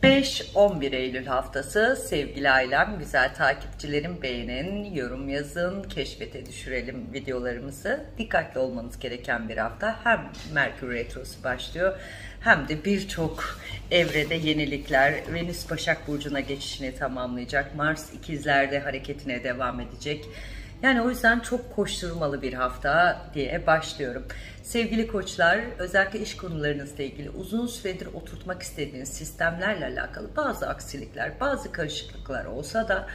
5-11 Eylül haftası sevgili ailem, güzel takipçilerim, beğenin, yorum yazın, keşfete düşürelim videolarımızı. Dikkatli olmanız gereken bir hafta. Hem Merkür Retrosu başlıyor hem de birçok evrede yenilikler. Venüs Başak Burcu'na geçişini tamamlayacak. Mars İkizler'de hareketine devam edecek. Yani o yüzden çok koşturmalı bir hafta diye başlıyorum. Sevgili koçlar, özellikle iş konularınızla ilgili uzun süredir oturtmak istediğiniz sistemlerle alakalı bazı aksilikler, bazı karışıklıklar olsa da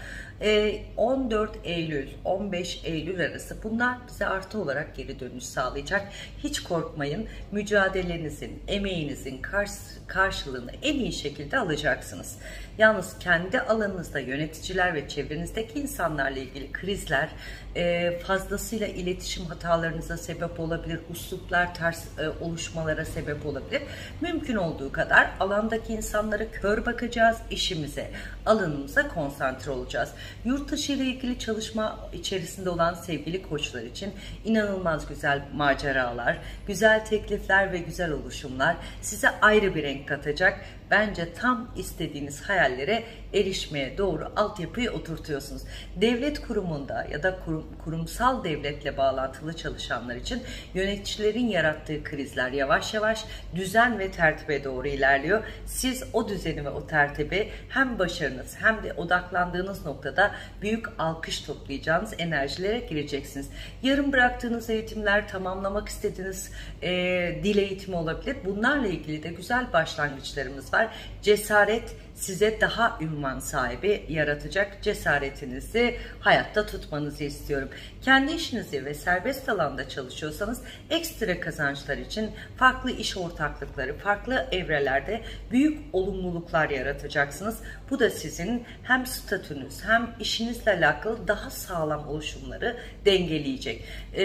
14 Eylül, 15 Eylül arası bunlar bize artı olarak geri dönüş sağlayacak. Hiç korkmayın, mücadelenizin, emeğinizin karşılığını en iyi şekilde alacaksınız. Yalnız kendi alanınızda yöneticiler ve çevrenizdeki insanlarla ilgili krizler fazlasıyla iletişim hatalarınıza sebep olabilir, usluplar ters oluşmalara sebep olabilir. Mümkün olduğu kadar alandaki insanlara kör bakacağız, işimize, alanımıza konsantre olacağız. Yurt dışı ile ilgili çalışma içerisinde olan sevgili koçlar için inanılmaz güzel maceralar, güzel teklifler ve güzel oluşumlar size ayrı bir renk katacak. Bence tam istediğiniz hayallere erişmeye doğru altyapıyı oturtuyorsunuz. Devlet kurumunda ya da kurumsal devletle bağlantılı çalışanlar için yöneticilerin yarattığı krizler yavaş yavaş düzen ve tertibe doğru ilerliyor. Siz o düzeni ve o tertibi hem başarınız hem de odaklandığınız noktada büyük alkış toplayacağınız enerjilere gireceksiniz. Yarım bıraktığınız eğitimler, tamamlamak istediğiniz dil eğitimi olabilir. Bunlarla ilgili de güzel başlangıçlarımız var. Cesaret size daha ünvan sahibi yaratacak. Cesaretinizi hayatta tutmanızı istiyorum. Kendi işinizi ve serbest alanda çalışıyorsanız ekstra kazançlar için farklı iş ortaklıkları, farklı evrelerde büyük olumluluklar yaratacaksınız. Bu da sizin hem statünüz hem işinizle alakalı daha sağlam oluşumları dengeleyecek.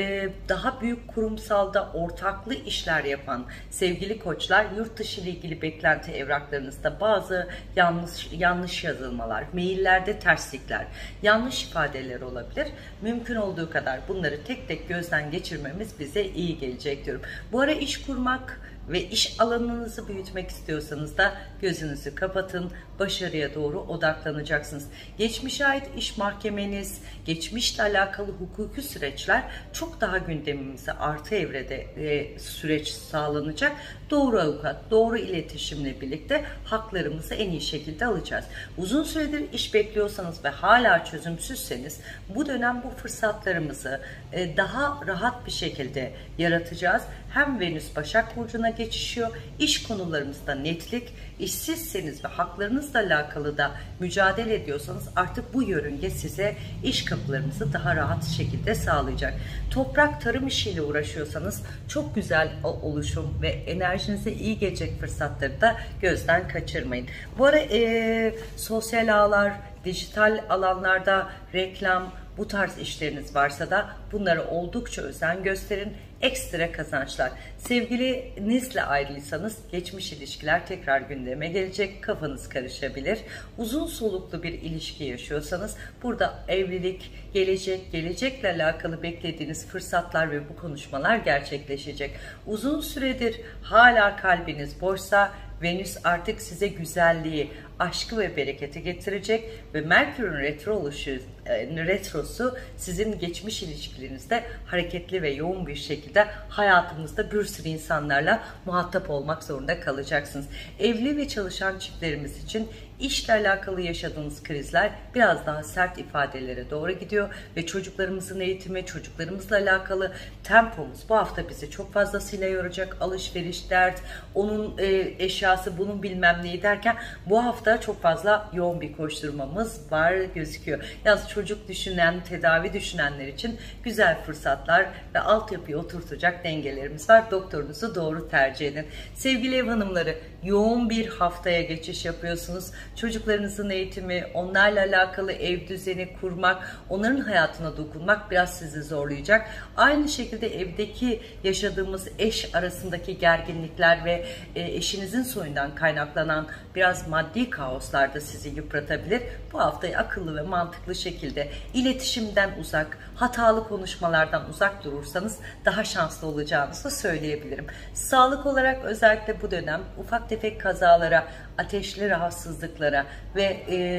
Daha büyük kurumsalda ortaklı işler yapan sevgili koçlar, yurt dışı ile ilgili beklenti evraklarınızda bazı yanlış yazılmalar, maillerde terslikler, yanlış ifadeler olabilir. Mümkün olduğu kadar bunları tek tek gözden geçirmemiz bize iyi gelecek diyorum. Bu ara iş kurmak ve iş alanınızı büyütmek istiyorsanız da gözünüzü kapatın, başarıya doğru odaklanacaksınız. Geçmişe ait iş mahkemeniz, geçmişle alakalı hukuki süreçler çok daha gündemimize artı evrede süreç sağlanacak. Doğru avukat, doğru iletişimle birlikte haklarımızı en iyi şekilde alacağız. Uzun süredir iş bekliyorsanız ve hala çözümsüzseniz bu dönem bu fırsatlarımızı daha rahat bir şekilde yaratacağız. Hem Venüs Başak Burcu'na geçişiyor, iş konularımızda netlik, işsizseniz ve haklarınızla alakalı da mücadele ediyorsanız artık bu yörünge size iş kapılarınızı daha rahat şekilde sağlayacak. Toprak, tarım işiyle uğraşıyorsanız çok güzel oluşum ve enerjinize iyi gelecek fırsatları da gözden kaçırmayın. Bu ara sosyal ağlar, dijital alanlarda reklam, bu tarz işleriniz varsa da bunlara oldukça özen gösterin. Ekstra kazançlar. Sevgilinizle ayrıysanız geçmiş ilişkiler tekrar gündeme gelecek. Kafanız karışabilir. Uzun soluklu bir ilişki yaşıyorsanız burada evlilik, gelecekle alakalı beklediğiniz fırsatlar ve bu konuşmalar gerçekleşecek. Uzun süredir hala kalbiniz boşsa Venüs artık size güzelliği, aşkı ve bereketi getirecek ve Merkür'ün retrosu sizin geçmiş ilişkilerinizde hareketli ve yoğun bir şekilde hayatınızda bir sürü insanlarla muhatap olmak zorunda kalacaksınız. Evli ve çalışan çiftlerimiz için işle alakalı yaşadığınız krizler biraz daha sert ifadelere doğru gidiyor ve çocuklarımızın eğitimi, çocuklarımızla alakalı tempomuz bu hafta bizi çok fazlasıyla yoracak. Alışveriş, dert, onun eşyası, bunun bilmem neyi derken bu hafta çok fazla yoğun bir koşturmamız var gözüküyor. Yalnız çocuk düşünen, tedavi düşünenler için güzel fırsatlar ve altyapıyı oturtacak dengelerimiz var. Doktorunuzu doğru tercih edin. Sevgili ev hanımları, yoğun bir haftaya geçiş yapıyorsunuz. Çocuklarınızın eğitimi, onlarla alakalı ev düzeni kurmak, onların hayatına dokunmak biraz sizi zorlayacak. Aynı şekilde evdeki yaşadığımız eş arasındaki gerginlikler ve eşinizin soyundan kaynaklanan biraz maddi kaoslar da sizi yıpratabilir. Bu haftayı akıllı ve mantıklı şekilde iletişimden uzak, hatalı konuşmalardan uzak durursanız daha şanslı olacağınızı söyleyebilirim. Sağlık olarak özellikle bu dönem ufak tefek kazalara, ateşli rahatsızlıklara ve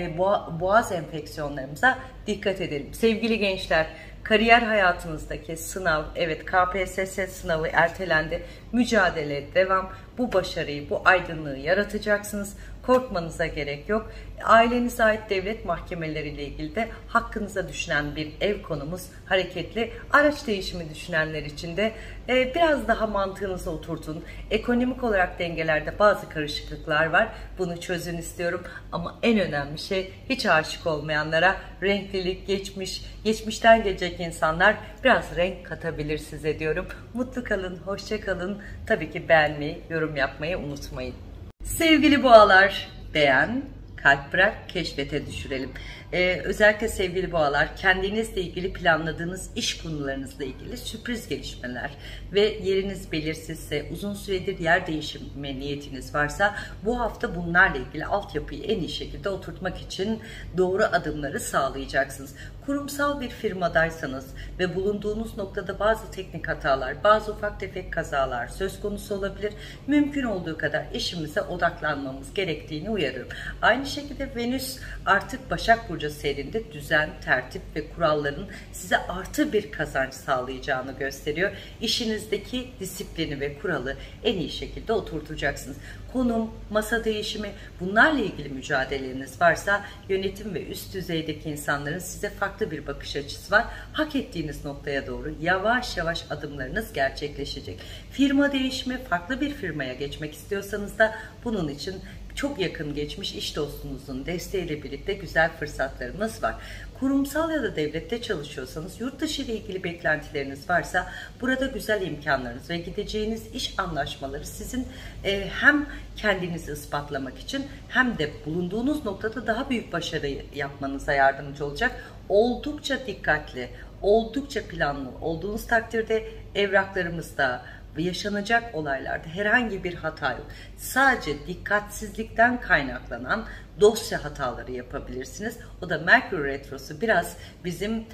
boğaz enfeksiyonlarımıza dikkat edelim. Sevgili gençler, kariyer hayatınızdaki sınav, evet KPSS sınavı ertelendi. Mücadele devam. Bu başarıyı, bu aydınlığı yaratacaksınız. Korkmanıza gerek yok. Ailenize ait devlet mahkemeleriyle ilgili de hakkınıza düşen bir ev konumuz hareketli. Araç değişimi düşünenler için de biraz daha mantığınızı oturtun. Ekonomik olarak dengelerde bazı karışıklıklar var. Bunu çözün istiyorum. Ama en önemli şey, hiç aşık olmayanlara renklilik, geçmişten gelecek insanlar biraz renk katabilir size diyorum. Mutlu kalın, hoşça kalın. Tabii ki beğenmeyi, yorum yapmayı unutmayın. Sevgili boğalar, beğen, kalp bırak, keşfete düşürelim. Özellikle sevgili boğalar, kendinizle ilgili planladığınız iş konularınızla ilgili sürpriz gelişmeler ve yeriniz belirsizse, uzun süredir yer değişimi niyetiniz varsa bu hafta bunlarla ilgili altyapıyı en iyi şekilde oturtmak için doğru adımları sağlayacaksınız. Kurumsal bir firmadaysanız ve bulunduğunuz noktada bazı teknik hatalar, bazı ufak tefek kazalar söz konusu olabilir. Mümkün olduğu kadar işimize odaklanmamız gerektiğini uyarıyorum. Aynı şekilde Venüs artık Başak Burcu seyrinde düzen, tertip ve kuralların size artı bir kazanç sağlayacağını gösteriyor. İşinizdeki disiplini ve kuralı en iyi şekilde oturtacaksınız. Konum, masa değişimi, bunlarla ilgili mücadeleniz varsa yönetim ve üst düzeydeki insanların size farklı bir bakış açısı var. Hak ettiğiniz noktaya doğru yavaş yavaş adımlarınız gerçekleşecek. Firma değişimi, farklı bir firmaya geçmek istiyorsanız da bunun için çok yakın geçmiş iş dostunuzun desteğiyle birlikte güzel fırsatlarımız var. Kurumsal ya da devlette çalışıyorsanız, yurt dışı ile ilgili beklentileriniz varsa burada güzel imkanlarınız ve gideceğiniz iş anlaşmaları sizin hem kendinizi ispatlamak için hem de bulunduğunuz noktada daha büyük başarı yapmanıza yardımcı olacak. Oldukça dikkatli, oldukça planlı olduğunuz takdirde evraklarımızda ve yaşanacak olaylarda herhangi bir hata yok. Sadece dikkatsizlikten kaynaklanan dosya hataları yapabilirsiniz. O da Merkür Retrosu biraz bizim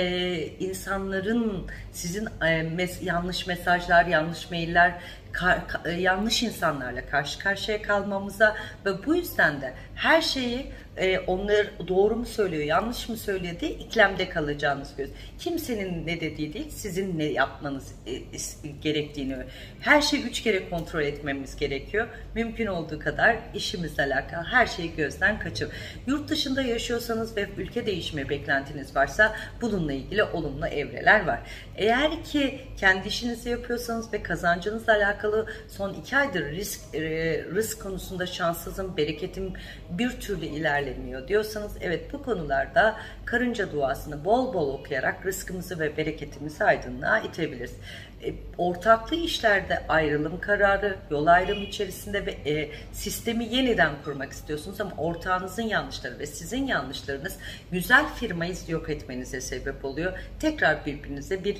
insanların sizin yanlış mesajlar, yanlış mailler, yanlış insanlarla karşı karşıya kalmamıza ve bu yüzden de her şeyi onlar doğru mu söylüyor, yanlış mı söylüyor diye ikilemde kalacağınız göz. Kimsenin ne dediği değil, sizin ne yapmanız gerektiğini, her şeyi 3 kere kontrol etmemiz gerekiyor. Mümkün olduğu kadar işimizle alakalı her şeyi gözden kaçır. Yurt dışında yaşıyorsanız ve ülke değişimi beklentiniz varsa bununla ilgili olumlu evreler var. Eğer ki kendi işinizi yapıyorsanız ve kazancınızla alakalı son 2 aydır risk konusunda şanssızım, bereketim bir türlü ilerlemiyor diyorsanız, evet, bu konularda karınca duasını bol bol okuyarak rızkımızı ve bereketimizi aydınlığa itebiliriz. Ortaklı işlerde ayrılım kararı, yol ayrımı içerisinde ve sistemi yeniden kurmak istiyorsunuz ama ortağınızın yanlışları ve sizin yanlışlarınız güzel firmayı yok etmenize sebep oluyor. Tekrar birbirinize bir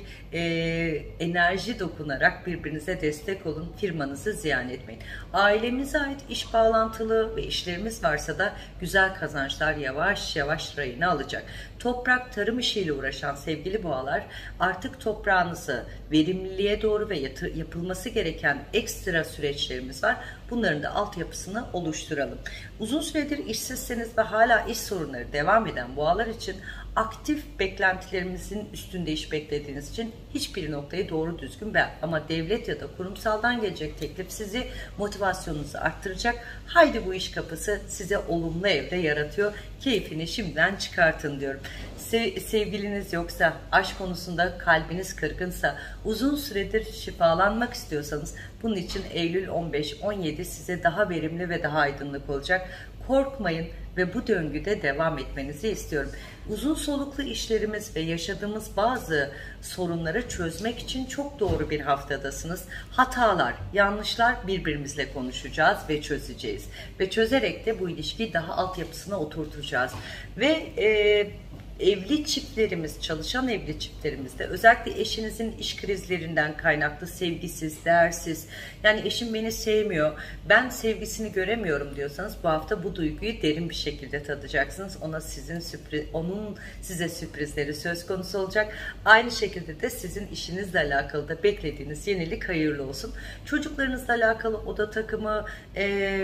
enerji dokunarak birbirinize destek olun, firmanızı ziyan etmeyin. Ailemize ait iş bağlantılı ve işlerimiz varsa da güzel kazançlar yavaş yavaş rayını alacak. Toprak, tarım işiyle uğraşan sevgili boğalar, artık toprağınızı verimliliğe doğru ve yapılması gereken ekstra süreçlerimiz var. Bunların da altyapısını oluşturalım. Uzun süredir işsizseniz ve hala iş sorunları devam eden boğalar için aktif beklentilerimizin üstünde iş beklediğiniz için hiçbir noktayı doğru düzgün ama devlet ya da kurumsaldan gelecek teklif sizi, motivasyonunuzu arttıracak. Haydi bu iş kapısı size olumlu evre yaratıyor. Keyfini şimdiden çıkartın diyorum. Sevgiliniz yoksa, aşk konusunda kalbiniz kırgınsa, uzun süredir şifalanmak istiyorsanız bunun için Eylül 15-17 size daha verimli ve daha aydınlık olacak. Korkmayın ve bu döngüde devam etmenizi istiyorum. Uzun soluklu işlerimiz ve yaşadığımız bazı sorunları çözmek için çok doğru bir haftadasınız. Hatalar, yanlışlar birbirimizle konuşacağız ve çözeceğiz. Ve çözerek de bu ilişkiyi daha altyapısına oturtacağız. Ve evli çiftlerimiz, çalışan evli çiftlerimizde özellikle eşinizin iş krizlerinden kaynaklı sevgisiz, değersiz, yani eşim beni sevmiyor, ben sevgisini göremiyorum diyorsanız bu hafta bu duyguyu derin bir şekilde tadacaksınız. Onun size sürprizleri söz konusu olacak. Aynı şekilde de sizin işinizle alakalı da beklediğiniz yenilik hayırlı olsun. Çocuklarınızla alakalı oda takımı,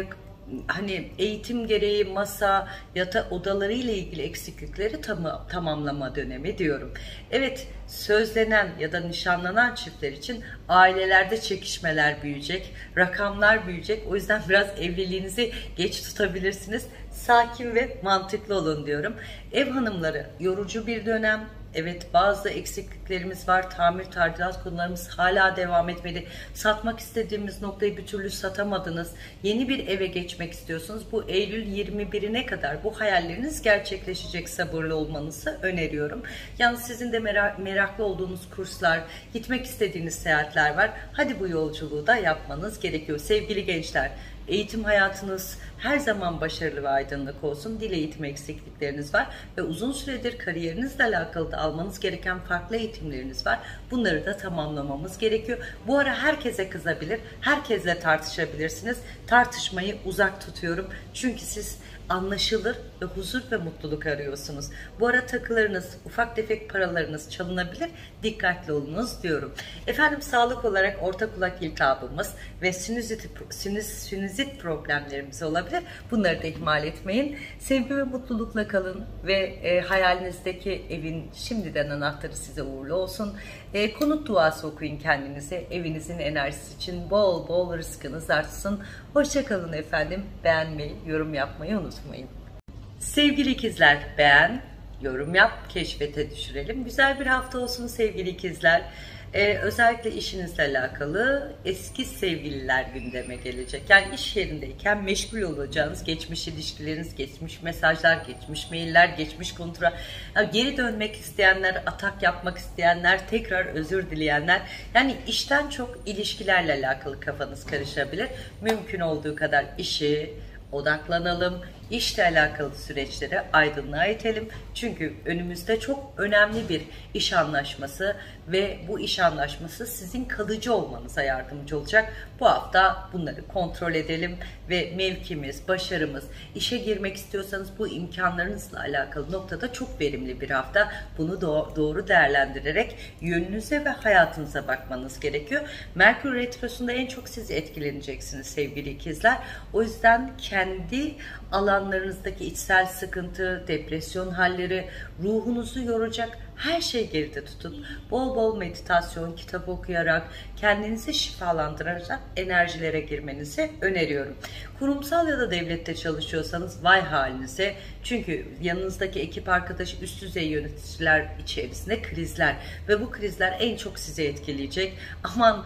hani eğitim gereği masa, yatak odaları ile ilgili eksiklikleri tamamlama dönemi diyorum. Evet, sözlenen ya da nişanlanan çiftler için ailelerde çekişmeler büyüyecek, rakamlar büyüyecek. O yüzden biraz evliliğinizi geç tutabilirsiniz. Sakin ve mantıklı olun diyorum. Ev hanımları, yorucu bir dönem. Evet, bazı eksikliklerimiz var. Tamir tadilat konularımız hala devam etmedi. Satmak istediğimiz noktayı bir türlü satamadınız. Yeni bir eve geçmek istiyorsunuz. Bu Eylül 21'ine kadar bu hayalleriniz gerçekleşecek. Sabırlı olmanızı öneriyorum. Yalnız sizin de meraklı olduğunuz kurslar, gitmek istediğiniz seyahatler var. Hadi bu yolculuğu da yapmanız gerekiyor. Sevgili gençler, eğitim hayatınız her zaman başarılı ve aydınlık olsun. Dil eğitimi eksiklikleriniz var ve uzun süredir kariyerinizle alakalı da almanız gereken farklı eğitimleriniz var. Bunları da tamamlamamız gerekiyor. Bu ara herkese kızabilir, herkesle tartışabilirsiniz. Tartışmayı uzak tutuyorum. Çünkü siz anlaşılır ve huzur ve mutluluk arıyorsunuz. Bu ara takılarınız, ufak tefek paralarınız çalınabilir. Dikkatli olunuz diyorum. Efendim, sağlık olarak orta kulak iltihabımız ve sinüzit problemlerimiz olabilir. Bunları da ihmal etmeyin. Sevgi ve mutlulukla kalın ve hayalinizdeki evin şimdiden anahtarı size uğurlu olsun. Konut duası okuyun kendinize. Evinizin enerjisi için bol bol rızkınız artsın. Hoşça kalın efendim. Beğenmeyi, yorum yapmayı unutmayın. Sevgili ikizler, beğen, yorum yap, keşfete düşürelim. Güzel bir hafta olsun sevgili ikizler. Özellikle işinizle alakalı eski sevgililer gündeme gelecek. Yani iş yerindeyken meşgul olacağınız geçmiş ilişkileriniz, geçmiş mesajlar, geçmiş mailler, geçmiş kontra. Yani geri dönmek isteyenler, atak yapmak isteyenler, tekrar özür dileyenler. Yani işten çok ilişkilerle alakalı kafanız karışabilir. Mümkün olduğu kadar işi odaklanalım. İşle alakalı süreçleri aydınlığa itelim. Çünkü önümüzde çok önemli bir iş anlaşması ve bu iş anlaşması sizin kalıcı olmanıza yardımcı olacak. Bu hafta bunları kontrol edelim ve mevkimiz, başarımız, işe girmek istiyorsanız bu imkanlarınızla alakalı noktada çok verimli bir hafta. Bunu doğru değerlendirerek yönünüze ve hayatınıza bakmanız gerekiyor. Merkür Retrosu'nda en çok siz etkileneceksiniz sevgili ikizler. O yüzden kendi alanlarınızdaki içsel sıkıntı, depresyon halleri, ruhunuzu yoracak her şeyi geride tutun. Bol bol meditasyon, kitap okuyarak, kendinizi şifalandırarak enerjilere girmenizi öneriyorum. Kurumsal ya da devlette çalışıyorsanız vay halinize. Çünkü yanınızdaki ekip arkadaş, üst düzey yöneticiler içerisinde krizler ve bu krizler en çok sizi etkileyecek. Aman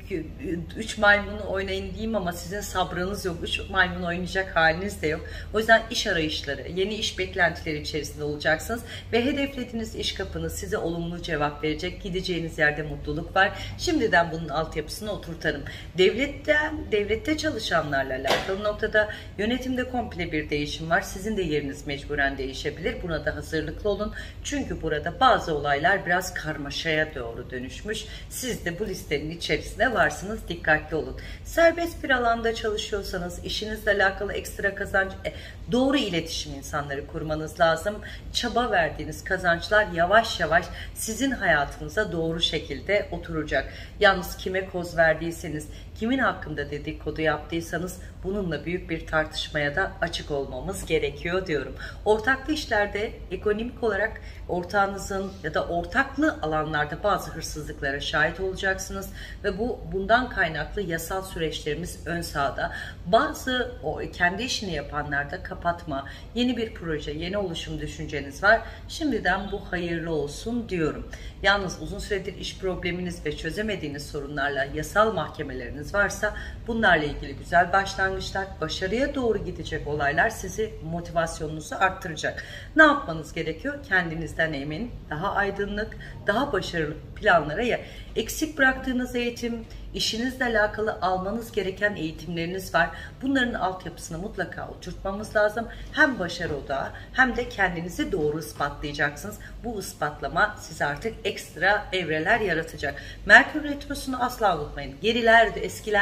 3 maymunu oynayın diyeyim ama sizin sabrınız yok. 3 maymun oynayacak haliniz de yok. O yüzden iş arayışları, yeni iş beklentileri içerisinde olacaksınız ve hedeflediğiniz iş kapınız size olumlu cevap verecek. Gideceğiniz yerde mutluluk var. Şimdiden bunun altyapısını oturtalım. Devlette çalışanlarla alakalı noktada yönetimde komple bir değişim var. Sizin de yeriniz mecburen değişebilir. Buna da hazırlıklı olun. Çünkü burada bazı olaylar biraz karmaşaya doğru dönüşmüş. Siz de bu listenin içerisinde varsınız. Dikkatli olun. Serbest bir alanda çalışıyorsanız işinizle alakalı ekstra kazanç, doğru iletişim insanları kurmanız lazım. Çaba verdiğiniz kazançlar yavaş yavaş sizin hayatınıza doğru şekilde oturacak. Yalnız kime koz verdiyseniz, kimin hakkında dedikodu yaptıysanız bununla büyük bir tartışmaya da açık olmamız gerekiyor diyorum. Ortaklı işlerde ekonomik olarak ortağınızın ya da ortaklı alanlarda bazı hırsızlıklara şahit olacaksınız ve bundan kaynaklı yasal süreçlerimiz ön sahada. Bazı kendi işini yapanlarda kapatma, yeni bir proje, yeni oluşum düşünceniz var. Şimdiden bu hayırlı olsun diyorum. Yalnız uzun süredir iş probleminiz ve çözemediğiniz sorunlarla yasal mahkemeleriniz varsa bunlarla ilgili güzel başlangıçlar, başarıya doğru gidecek olaylar sizi, motivasyonunuzu arttıracak. Ne yapmanız gerekiyor? Kendinizden emin, daha aydınlık, daha başarılı planlara eksik bıraktığınız eğitim, işinizle alakalı almanız gereken eğitimleriniz var. Bunların altyapısını mutlaka oturtmamız lazım. Hem başarı odağı hem de kendinizi doğru ispatlayacaksınız. Bu ispatlama size artık ekstra evreler yaratacak. Merkür Retrosu'nu asla unutmayın. Geriler,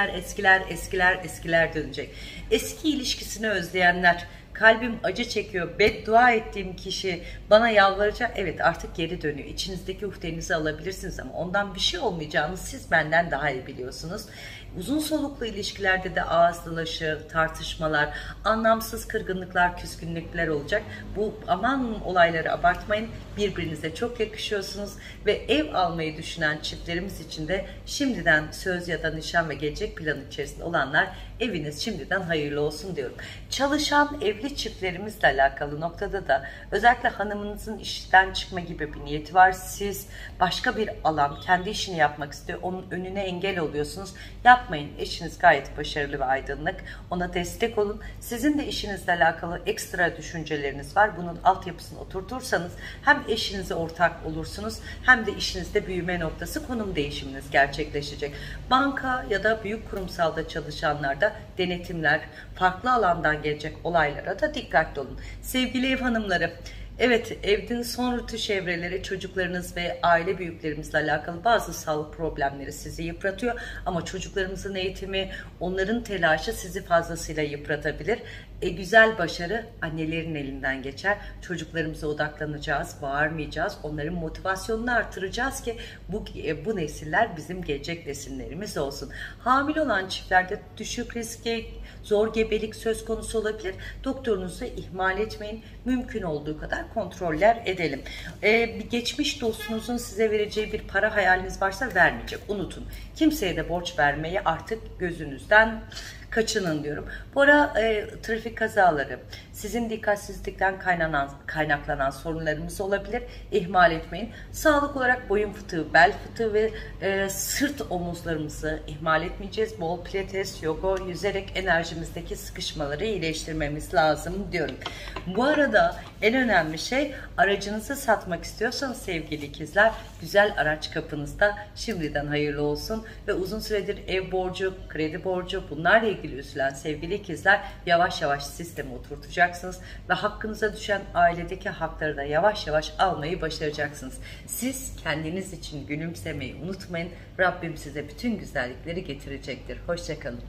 eskiler dönecek. Eski ilişkisini özleyenler, kalbim acı çekiyor, beddua ettiğim kişi bana yalvaracak. Evet, artık geri dönüyor. İçinizdeki uhdenizi alabilirsiniz ama ondan bir şey olmayacağını siz benden daha iyi biliyorsunuz. Uzun soluklu ilişkilerde de ağız dalaşı, tartışmalar, anlamsız kırgınlıklar, küskünlükler olacak. Bu aman olayları abartmayın. Birbirinize çok yakışıyorsunuz ve ev almayı düşünen çiftlerimiz için de şimdiden söz ya da nişan ve gelecek planı içerisinde olanlar eviniz şimdiden hayırlı olsun diyorum. Çalışan evli çiftlerimizle alakalı noktada da özellikle hanımınızın işten çıkma gibi bir niyeti var. Siz başka bir alan, kendi işini yapmak istiyor. Onun önüne engel oluyorsunuz. Yapmayın. Eşiniz gayet başarılı ve aydınlık. Ona destek olun. Sizin de işinizle alakalı ekstra düşünceleriniz var. Bunun altyapısını oturtursanız hem eşinize ortak olursunuz hem de işinizde büyüme noktası, konum değişiminiz gerçekleşecek. Banka ya da büyük kurumsalda çalışanlarda denetimler, farklı alandan gelecek olaylara da dikkatli olun. Sevgili ev hanımları, evet, evin son rütüş evreleri çocuklarınız ve aile büyüklerimizle alakalı bazı sağlık problemleri sizi yıpratıyor. Ama çocuklarımızın eğitimi, onların telaşı sizi fazlasıyla yıpratabilir. Güzel başarı annelerin elinden geçer. Çocuklarımıza odaklanacağız, bağırmayacağız. Onların motivasyonunu artıracağız ki bu nesiller bizim gelecek nesillerimiz olsun. Hamile olan çiftlerde düşük riskli, zor gebelik söz konusu olabilir. Doktorunuzu ihmal etmeyin. Mümkün olduğu kadar kontroller edelim. Bir geçmiş dostunuzun size vereceği bir para hayaliniz varsa vermeyecek. Unutun. Kimseye de borç vermeyi artık gözünüzden kaçının diyorum. Bu ara trafik kazaları, sizin dikkatsizlikten kaynaklanan sorunlarımız olabilir. İhmal etmeyin. Sağlık olarak boyun fıtığı, bel fıtığı ve sırt omuzlarımızı ihmal etmeyeceğiz. Bol pilates, yoga, yüzerek enerjimizdeki sıkışmaları iyileştirmemiz lazım diyorum. Bu arada en önemli şey, aracınızı satmak istiyorsanız sevgili ikizler, güzel araç kapınızda, şimdiden hayırlı olsun ve uzun süredir ev borcu, kredi borcu, bunlarla ilgili üzülen sevgili ikizler yavaş yavaş sisteme oturtacaksınız ve hakkınıza düşen ailedeki hakları da yavaş yavaş almayı başaracaksınız. Siz kendiniz için gülümsemeyi unutmayın. Rabbim size bütün güzellikleri getirecektir. Hoşçakalın.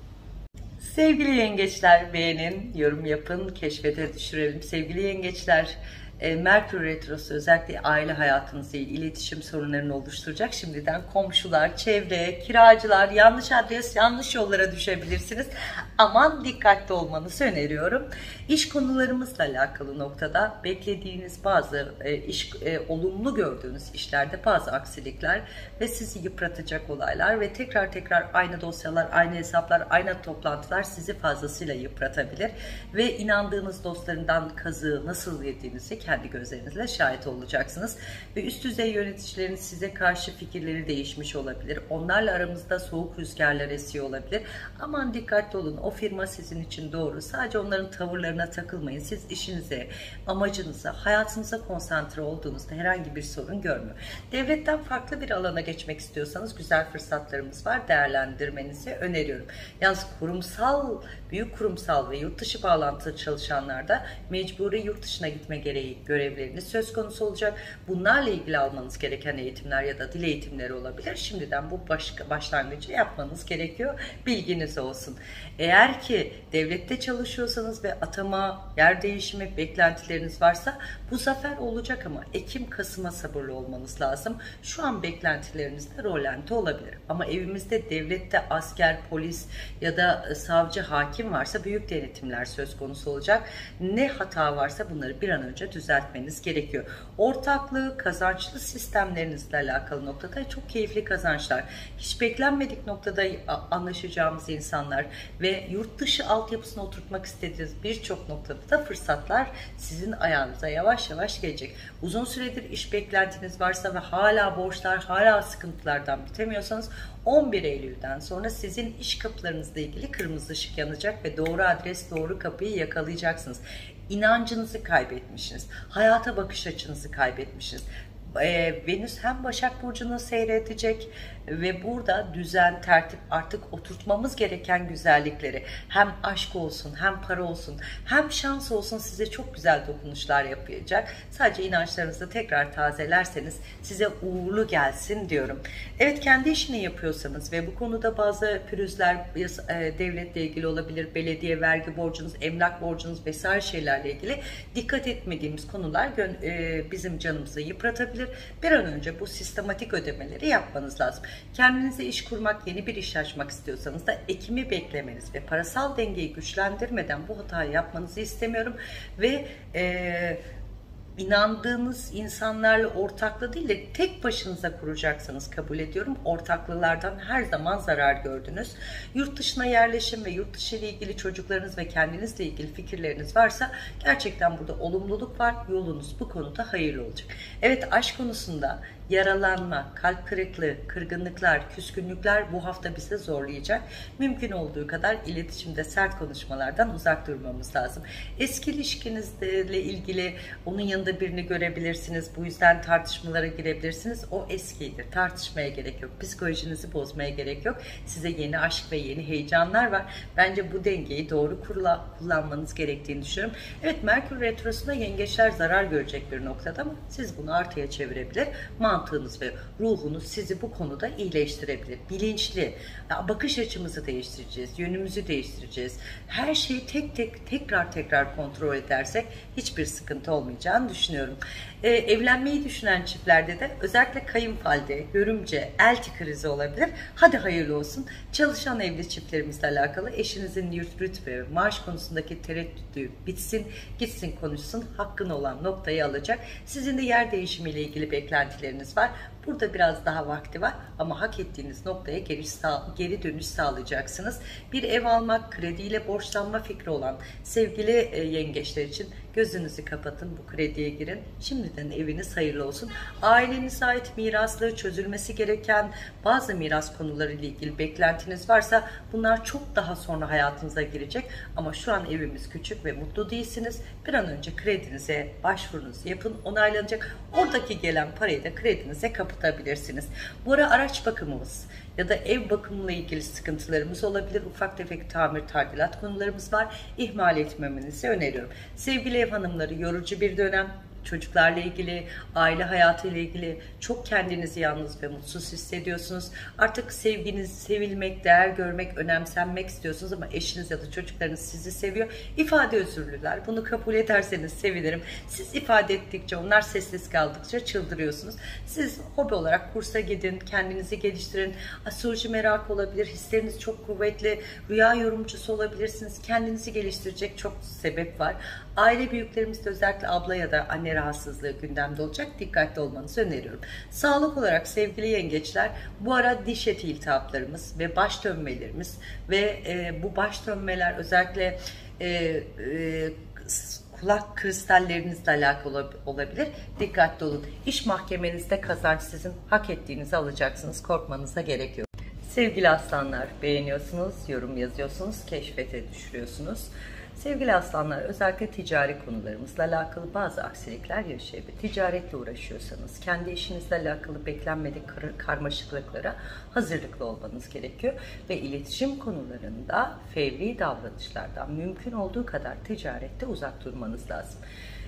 Sevgili yengeçler, beğenin, yorum yapın, keşfete düşürelim. Sevgili yengeçler, Merkür Retrosu özellikle aile hayatınızla iletişim sorunlarını oluşturacak. Şimdiden komşular, çevre, kiracılar, yanlış adres, yanlış yollara düşebilirsiniz. Aman dikkatli olmanızı öneriyorum. İş konularımızla alakalı noktada beklediğiniz bazı olumlu gördüğünüz işlerde bazı aksilikler ve sizi yıpratacak olaylar ve tekrar aynı dosyalar, aynı hesaplar, aynı toplantılar sizi fazlasıyla yıpratabilir ve inandığınız dostlarından kazığı nasıl yediğinizi kendi gözlerinizle şahit olacaksınız. Ve üst düzey yöneticilerin size karşı fikirleri değişmiş olabilir. Onlarla aramızda soğuk rüzgarlar esiyor olabilir. Aman dikkatli olun. O firma sizin için doğru. Sadece onların tavırlarına takılmayın. Siz işinize, amacınıza, hayatınıza konsantre olduğunuzda herhangi bir sorun görmüyor. Devletten farklı bir alana geçmek istiyorsanız güzel fırsatlarımız var. Değerlendirmenizi öneriyorum. Yalnız büyük kurumsal ve yurt dışı bağlantılı çalışanlarda mecburi yurt dışına gitme gereği görevleriniz söz konusu olacak. Bunlarla ilgili almanız gereken eğitimler ya da dil eğitimleri olabilir. Şimdiden bu başlangıcı yapmanız gerekiyor. Bilginiz olsun. Eğer ki devlette çalışıyorsanız ve atama, yer değişimi beklentileriniz varsa bu zafer olacak ama Ekim-Kasım'a sabırlı olmanız lazım. Şu an beklentilerinizde rolante olabilir. Ama evimizde devlette asker, polis ya da savcı, hakim varsa büyük denetimler söz konusu olacak. Ne hata varsa bunları bir an önce düzeltmeniz gerekiyor. Ortaklığı, kazançlı sistemlerinizle alakalı noktada çok keyifli kazançlar. Hiç beklenmedik noktada anlaşacağımız insanlar ve yurt dışı altyapısını oturtmak istediğiniz birçok noktada da fırsatlar sizin ayağınıza yavaş yavaş gelecek. Uzun süredir iş beklentiniz varsa ve hala borçlar, hala sıkıntılardan bitemiyorsanız 11 Eylül'den sonra sizin iş kapılarınızla ilgili kırmızı ışık yanacak ve doğru adres, doğru kapıyı yakalayacaksınız. İnancınızı kaybetmişsiniz. Hayata bakış açınızı kaybetmişsiniz. Venüs hem Başak Burcu'nu seyredecek ve burada düzen, tertip, artık oturtmamız gereken güzellikleri, hem aşk olsun, hem para olsun, hem şans olsun, size çok güzel dokunuşlar yapacak. Sadece inançlarınızı tekrar tazelerseniz size uğurlu gelsin diyorum. Evet, kendi işini yapıyorsanız ve bu konuda bazı pürüzler devletle ilgili olabilir, belediye vergi borcunuz, emlak borcunuz vesaire şeylerle ilgili dikkat etmediğimiz konular bizim canımızı yıpratabilir. Bir an önce bu sistematik ödemeleri yapmanız lazım. Kendinize iş kurmak, yeni bir iş açmak istiyorsanız da Ekim'i beklemeniz ve parasal dengeyi güçlendirmeden bu hatayı yapmanızı istemiyorum. Ve inandığınız insanlarla ortaklığı değil de tek başınıza kuracaksanız kabul ediyorum. Ortaklılardan her zaman zarar gördünüz. Yurt dışına yerleşim ve yurt dışı ile ilgili çocuklarınız ve kendinizle ilgili fikirleriniz varsa gerçekten burada olumluluk var. Yolunuz bu konuda hayırlı olacak. Evet, aşk konusunda yaralanma, kalp kırıklığı, kırgınlıklar, küskünlükler bu hafta bizi zorlayacak. Mümkün olduğu kadar iletişimde sert konuşmalardan uzak durmamız lazım. Eski ilişkinizle ilgili onun yanında birini görebilirsiniz. Bu yüzden tartışmalara girebilirsiniz. O eskidir. Tartışmaya gerek yok. Psikolojinizi bozmaya gerek yok. Size yeni aşk ve yeni heyecanlar var. Bence bu dengeyi doğru kullanmanız gerektiğini düşünüyorum. Evet, Merkür Retrosu'nda yengeçler zarar görecek bir noktada ama siz bunu artıya çevirebilir. Mantığınız ve ruhunuz sizi bu konuda iyileştirebilir. Bilinçli, bakış açımızı değiştireceğiz, yönümüzü değiştireceğiz. Her şeyi tekrar kontrol edersek hiçbir sıkıntı olmayacağını düşünüyorum. Evlenmeyi düşünen çiftlerde de özellikle kayınvalide, görümce, elti krizi olabilir. Hadi hayırlı olsun. Çalışan evli çiftlerimizle alakalı eşinizin rütbe ve maaş konusundaki tereddütü bitsin, gitsin konuşsun, hakkın olan noktayı alacak. Sizin de yer değişimiyle ilgili beklentileriniz var. Burada biraz daha vakti var ama hak ettiğiniz noktaya geri dönüş sağlayacaksınız. Bir ev almak, krediyle borçlanma fikri olan sevgili yengeçler için gözünüzü kapatın, bu krediye girin. Şimdiden eviniz hayırlı olsun. Ailenize ait mirasları çözülmesi gereken bazı miras konuları ile ilgili beklentiniz varsa bunlar çok daha sonra hayatınıza girecek. Ama şu an evimiz küçük ve mutlu değilsiniz. Bir an önce kredinize başvurunuzu yapın, onaylanacak. Oradaki gelen parayı da kredinize kapatabilirsiniz. Bu ara araç bakımımız ya da ev bakımıyla ilgili sıkıntılarımız olabilir. Ufak tefek tamir, tadilat konularımız var. İhmal etmemenizi öneriyorum. Sevgili ev hanımları, yorucu bir dönem. Çocuklarla ilgili, aile hayatıyla ilgili çok kendinizi yalnız ve mutsuz hissediyorsunuz. Artık sevginiz, sevilmek, değer görmek, önemsenmek istiyorsunuz ama eşiniz ya da çocuklarınız sizi seviyor. İfade özürlüler. Bunu kabul ederseniz sevinirim. Siz ifade ettikçe, onlar sessiz kaldıkça çıldırıyorsunuz. Siz hobi olarak kursa gidin, kendinizi geliştirin. Astroloji merakı olabilir, hisleriniz çok kuvvetli, rüya yorumcusu olabilirsiniz. Kendinizi geliştirecek çok sebep var. Aile büyüklerimizde özellikle abla ya da anne rahatsızlığı gündemde olacak. Dikkatli olmanızı öneriyorum. Sağlık olarak sevgili yengeçler, bu ara diş eti iltihaplarımız ve baş dönmelerimiz ve bu baş dönmeler özellikle kulak kristallerinizle alakalı olabilir. Dikkatli olun. İş mahkemenizde kazanç sizin, hak ettiğinizi alacaksınız. Korkmanıza gerek yok. Sevgili aslanlar, beğeniyorsunuz, yorum yazıyorsunuz, keşfete düşürüyorsunuz. Sevgili aslanlar, özellikle ticari konularımızla alakalı bazı aksilikler yaşayabilir. Ticaretle uğraşıyorsanız, kendi işinizle alakalı beklenmedik karmaşıklıklara hazırlıklı olmanız gerekiyor. Ve iletişim konularında fevri davranışlardan mümkün olduğu kadar ticarette uzak durmanız lazım.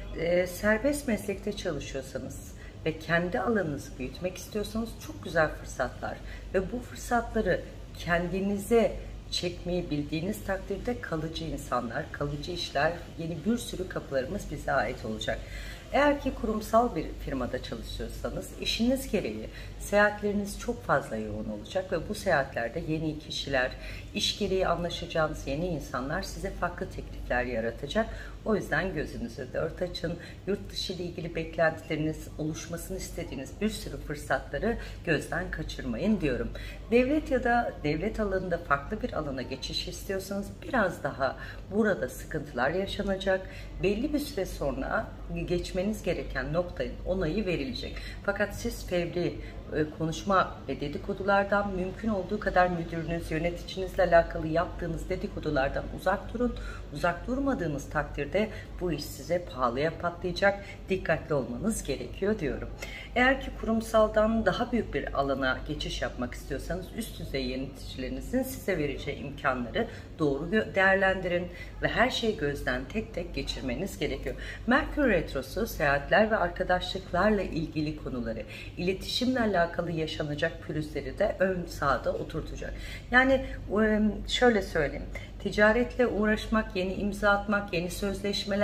Serbest meslekte çalışıyorsanız ve kendi alanınızı büyütmek istiyorsanız çok güzel fırsatlar ve bu fırsatları kendinize çekmeyi bildiğiniz takdirde kalıcı insanlar, kalıcı işler, yeni bir sürü kapılarımız bize ait olacak. Eğer ki kurumsal bir firmada çalışıyorsanız işiniz gereği seyahatleriniz çok fazla yoğun olacak ve bu seyahatlerde yeni kişiler, iş gereği anlaşacağınız yeni insanlar size farklı teklifler yaratacak. O yüzden gözünüzü dört açın. Yurt dışı ile ilgili beklentileriniz, oluşmasını istediğiniz bir sürü fırsatları gözden kaçırmayın diyorum. Devlet ya da devlet alanında farklı bir alana geçiş istiyorsanız biraz daha burada sıkıntılar yaşanacak. Belli bir süre sonra geçmeniz gereken noktanın onayı verilecek. Fakat siz fevri konuşma ve dedikodulardan, mümkün olduğu kadar müdürünüz, yöneticinizle alakalı yaptığınız dedikodulardan uzak durun. Uzak durmadığınız takdirde bu iş size pahalıya patlayacak. Dikkatli olmanız gerekiyor diyorum. Eğer ki kurumsaldan daha büyük bir alana geçiş yapmak istiyorsanız üst düzey yöneticilerinizin size vereceği imkanları doğru değerlendirin ve her şeyi gözden tek tek geçirmeniz gerekiyor. Merkür Retrosu seyahatler ve arkadaşlıklarla ilgili konuları, iletişimle alakalı yaşanacak pürüzleri de ön sahada oturtacak. Yani şöyle söyleyeyim. Ticaretle uğraşmak, yeni imza atmak, yeni sözleşmeler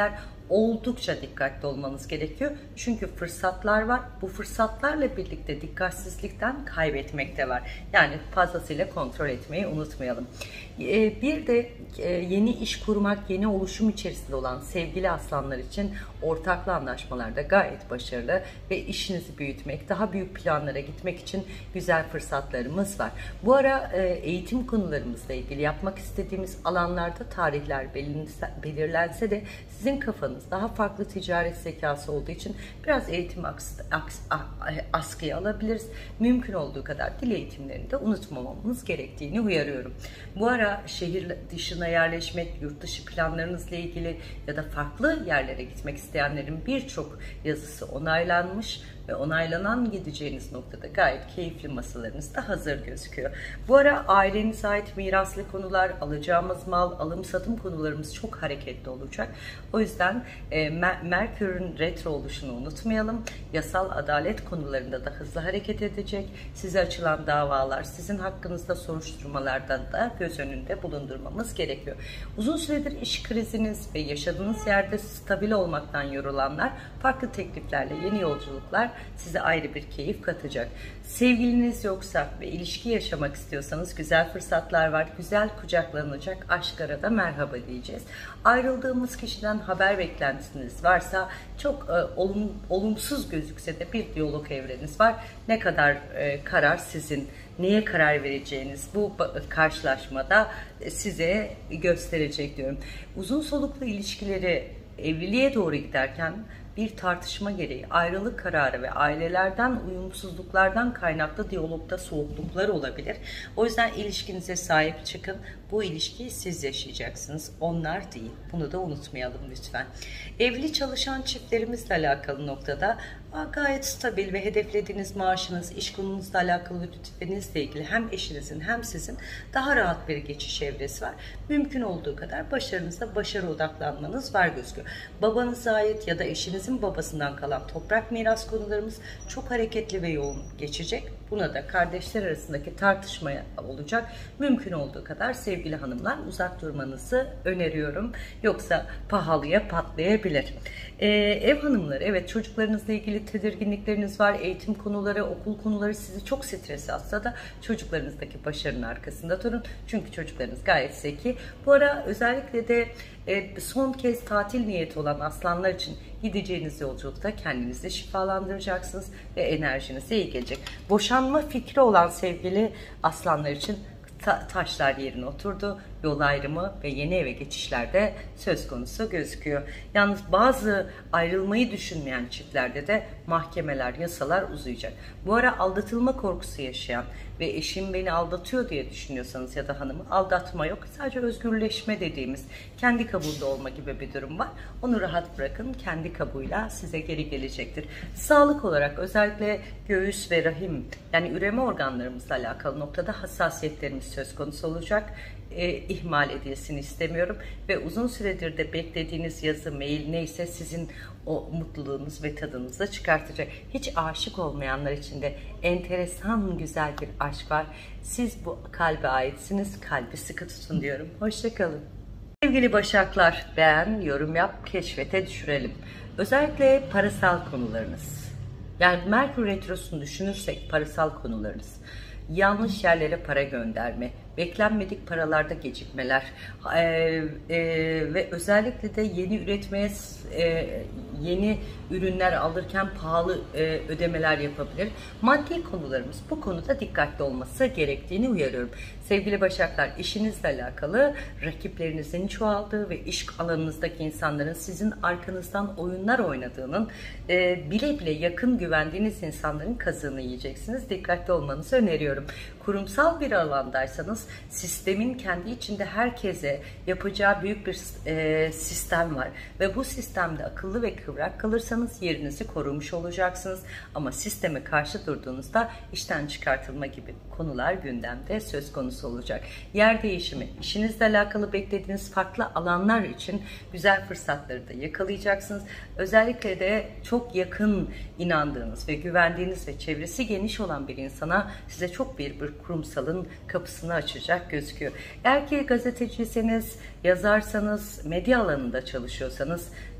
oldukça dikkatli olmanız gerekiyor. Çünkü fırsatlar var. Bu fırsatlarla birlikte dikkatsizlikten kaybetmek de var. Yani fazlasıyla kontrol etmeyi unutmayalım. Bir de yeni iş kurmak, yeni oluşum içerisinde olan sevgili aslanlar için ortaklı anlaşmalarda gayet başarılı ve işinizi büyütmek, daha büyük planlara gitmek için güzel fırsatlarımız var. Bu ara eğitim konularımızla ilgili yapmak istediğimiz alanlarda tarihler belirlense de sizin kafanız daha farklı ticaret zekası olduğu için biraz eğitim askıya alabiliriz. Mümkün olduğu kadar dil eğitimlerini de unutmamamız gerektiğini uyarıyorum. Bu ara şehir dışına yerleşmek, yurt dışı planlarınızla ilgili ya da farklı yerlere gitmek isteyenlerin birçok yazısı onaylanmış ve onaylanan gideceğiniz noktada gayet keyifli masalarınız da hazır gözüküyor. Bu ara ailenize ait miraslı konular, alacağımız mal, alım satım konularımız çok hareketli olacak. O yüzden Merkür'ün retro oluşunu unutmayalım. Yasal adalet konularında da hızlı hareket edecek. Size açılan davalar, sizin hakkınızda soruşturmalardan da göz önünde bulundurmamız gerekiyor. Uzun süredir iş kriziniz ve yaşadığınız yerde stabil olmaktan yorulanlar farklı tekliflerle yeni yolculuklar size ayrı bir keyif katacak. Sevgiliniz yoksa ve ilişki yaşamak istiyorsanız güzel fırsatlar var. Güzel kucaklanacak aşklara da merhaba diyeceğiz. Ayrıldığımız kişiden haber beklentiniz varsa çok olumsuz gözükse de bir diyalog evreniz var. Ne kadar karar sizin, neye karar vereceğiniz bu karşılaşmada size gösterecek diyorum. Uzun soluklu ilişkileri evliliğe doğru giderken bir tartışma gereği ayrılık kararı ve ailelerden uyumsuzluklardan kaynaklı diyalogda soğukluklar olabilir. O yüzden ilişkinize sahip çıkın. Bu ilişkiyi siz yaşayacaksınız. Onlar değil. Bunu da unutmayalım lütfen. Evli çalışan çiftlerimizle alakalı noktada gayet stabil ve hedeflediğiniz maaşınız, iş konunuzla alakalı lütfenizle ilgili hem eşinizin hem sizin daha rahat bir geçiş evresi var. Mümkün olduğu kadar başarınızda başarı odaklanmanız var gözüküyor. Babanıza ait ya da eşinizin babasından kalan toprak miras konularımız çok hareketli ve yoğun geçecek. Buna da kardeşler arasındaki tartışmaya olacak. Mümkün olduğu kadar sevgili hanımlar uzak durmanızı öneriyorum. Yoksa pahalıya patlayabilir. Ev hanımları, evet, çocuklarınızla ilgili tedirginlikleriniz var. Eğitim konuları, okul konuları sizi çok strese atsa da çocuklarınızdaki başarının arkasında durun. Çünkü çocuklarınız gayet zeki. Bu ara özellikle de son kez tatil niyeti olan aslanlar için gideceğiniz yolculukta kendinizi şifalandıracaksınız ve enerjinize iyi gelecek. Boşanma fikri olan sevgili aslanlar için taşlar yerine oturdu. Yol ayrımı ve yeni eve geçişlerde söz konusu gözüküyor. Yalnız bazı ayrılmayı düşünmeyen çiftlerde de mahkemeler, yasalar uzayacak. Bu ara aldatılma korkusu yaşayan ve eşim beni aldatıyor diye düşünüyorsanız ya da hanımı, aldatma yok. Sadece özgürleşme dediğimiz kendi kabuğunda olma gibi bir durum var. Onu rahat bırakın. Kendi kabuğuyla size geri gelecektir. Sağlık olarak özellikle göğüs ve rahim, yani üreme organlarımızla alakalı noktada hassasiyetlerimiz söz konusu olacak. İhmal edilsin istemiyorum ve uzun süredir de beklediğiniz yazı, mail neyse sizin o mutluluğunuz ve tadınızı da çıkartacak. Hiç aşık olmayanlar için de enteresan güzel bir aşk var. Siz bu kalbe aitsiniz. Kalbi sıkı tutun diyorum. Hoşçakalın. Sevgili Başaklar, beğen, yorum yap, keşfete düşürelim. Özellikle parasal konularınız. Yani Merkür Retrosu'nu düşünürsek parasal konularınız. Yanlış yerlere para gönderme, beklenmedik paralarda gecikmeler ve özellikle de yeni üretmeye, yeni ürünler alırken pahalı ödemeler yapabilir. Maddi konularımız bu konuda dikkatli olması gerektiğini uyarıyorum. Sevgili Başaklar, işinizle alakalı rakiplerinizin çoğaldığı ve iş alanınızdaki insanların sizin arkanızdan oyunlar oynadığının, bile bile yakın güvendiğiniz insanların kazığını yiyeceksiniz. Dikkatli olmanızı öneriyorum. Kurumsal bir alandaysanız sistemin kendi içinde herkese yapacağı büyük bir sistem var ve bu sistemde akıllı ve kıvrak kalırsanız yerinizi korumuş olacaksınız. Ama sisteme karşı durduğunuzda işten çıkartılma gibi konular gündemde söz konusu olacak. Yer değişimi, işinizle alakalı beklediğiniz farklı alanlar için güzel fırsatları da yakalayacaksınız. Özellikle de çok yakın inandığınız ve güvendiğiniz ve çevresi geniş olan bir insana size çok bir kurumsalın kapısını açacak gözüküyor. Eğer ki gazeteciyseniz, yazarsanız, medya alanında çalışıyorsanız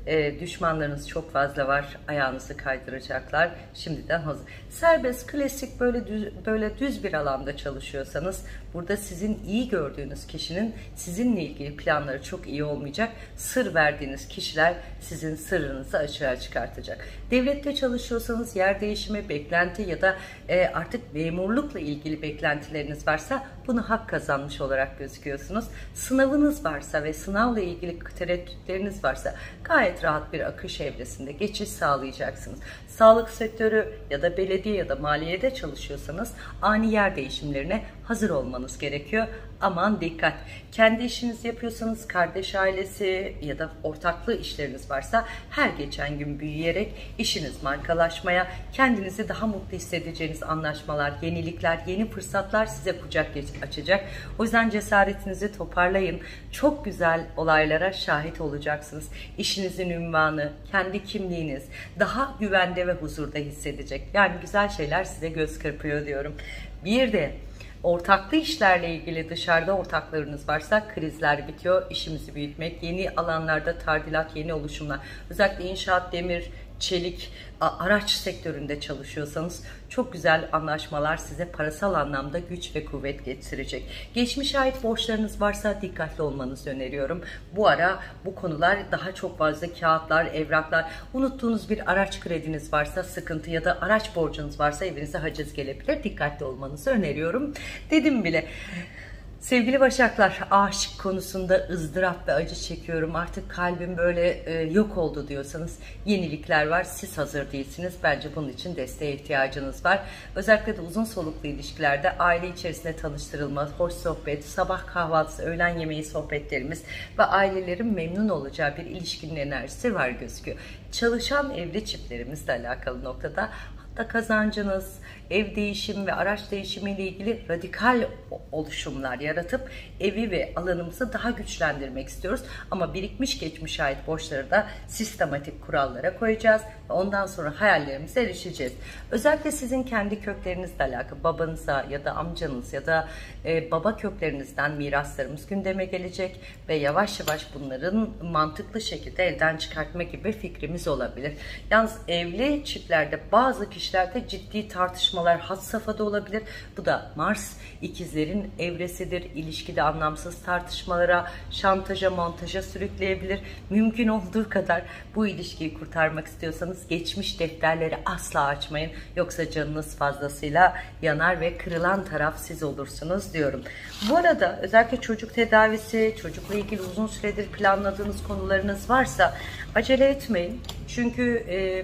Düşmanlarınız çok fazla var. Ayağınızı kaydıracaklar. Şimdiden hazır. Serbest, klasik, böyle düz bir alanda çalışıyorsanız burada sizin iyi gördüğünüz kişinin sizinle ilgili planları çok iyi olmayacak. Sır verdiğiniz kişiler sizin sırrınızı açığa çıkartacak. Devlette çalışıyorsanız yer değişimi, beklenti ya da artık memurlukla ilgili beklentileriniz varsa bunu hak kazanmış olarak gözüküyorsunuz. Sınavınız varsa ve sınavla ilgili tereddütleriniz varsa gayet rahat bir akış evresinde geçiş sağlayacaksınız. Sağlık sektörü ya da belediye ya da maliyede çalışıyorsanız ani yer değişimlerine hazır olmanız gerekiyor. Aman dikkat! Kendi işinizi yapıyorsanız, kardeş ailesi ya da ortaklı işleriniz varsa her geçen gün büyüyerek işiniz markalaşmaya, kendinizi daha mutlu hissedeceğiniz anlaşmalar, yenilikler, yeni fırsatlar size kucak açacak. O yüzden cesaretinizi toparlayın. Çok güzel olaylara şahit olacaksınız. İşinizin ünvanı, kendi kimliğiniz daha güvende ve huzurda hissedecek. Yani güzel şeyler size göz kırpıyor diyorum. Bir de ortaklı işlerle ilgili dışarıda ortaklarınız varsa krizler bitiyor. İşimizi büyütmek, yeni alanlarda tadilat, yeni oluşumlar. Özellikle inşaat, demir, çelik, araç sektöründe çalışıyorsanız çok güzel anlaşmalar size parasal anlamda güç ve kuvvet getirecek. Geçmişe ait borçlarınız varsa dikkatli olmanızı öneriyorum. Bu ara bu konular daha çok fazla kağıtlar, evraklar, unuttuğunuz bir araç krediniz varsa sıkıntı ya da araç borcunuz varsa evinize haciz gelebilir. Dikkatli olmanızı öneriyorum. Dedim bile. Sevgili Başaklar, aşk konusunda ızdırap ve acı çekiyorum. Artık kalbim böyle yok oldu diyorsanız yenilikler var. Siz hazır değilsiniz. Bence bunun için desteğe ihtiyacınız var. Özellikle de uzun soluklu ilişkilerde aile içerisinde tanıştırılma, hoş sohbet, sabah kahvaltısı, öğlen yemeği sohbetlerimiz ve ailelerin memnun olacağı bir ilişkinin enerjisi var gözüküyor. Çalışan evli çiftlerimizle alakalı noktada da kazancınız, ev değişimi ve araç değişimiyle ilgili radikal oluşumlar yaratıp evi ve alanımızı daha güçlendirmek istiyoruz. Ama birikmiş geçmişe ait borçları da sistematik kurallara koyacağız ve ondan sonra hayallerimize erişeceğiz. Özellikle sizin kendi köklerinizle alakalı babanıza ya da amcanız ya da baba köklerinizden miraslarımız gündeme gelecek ve yavaş yavaş bunların mantıklı şekilde elden çıkartma gibi fikrimiz olabilir. Yalnız evli çiftlerde bazı kişilerde ciddi tartışmalar had safhada olabilir. Bu da Mars ikizlerin evresidir. İlişkide anlamsız tartışmalara, şantaja, montaja sürükleyebilir. Mümkün olduğu kadar bu ilişkiyi kurtarmak istiyorsanız geçmiş defterleri asla açmayın. Yoksa canınız fazlasıyla yanar ve kırılan taraf siz olursunuz diyorum. Bu arada özellikle çocuk tedavisi, çocukla ilgili uzun süredir planladığınız konularınız varsa acele etmeyin. Çünkü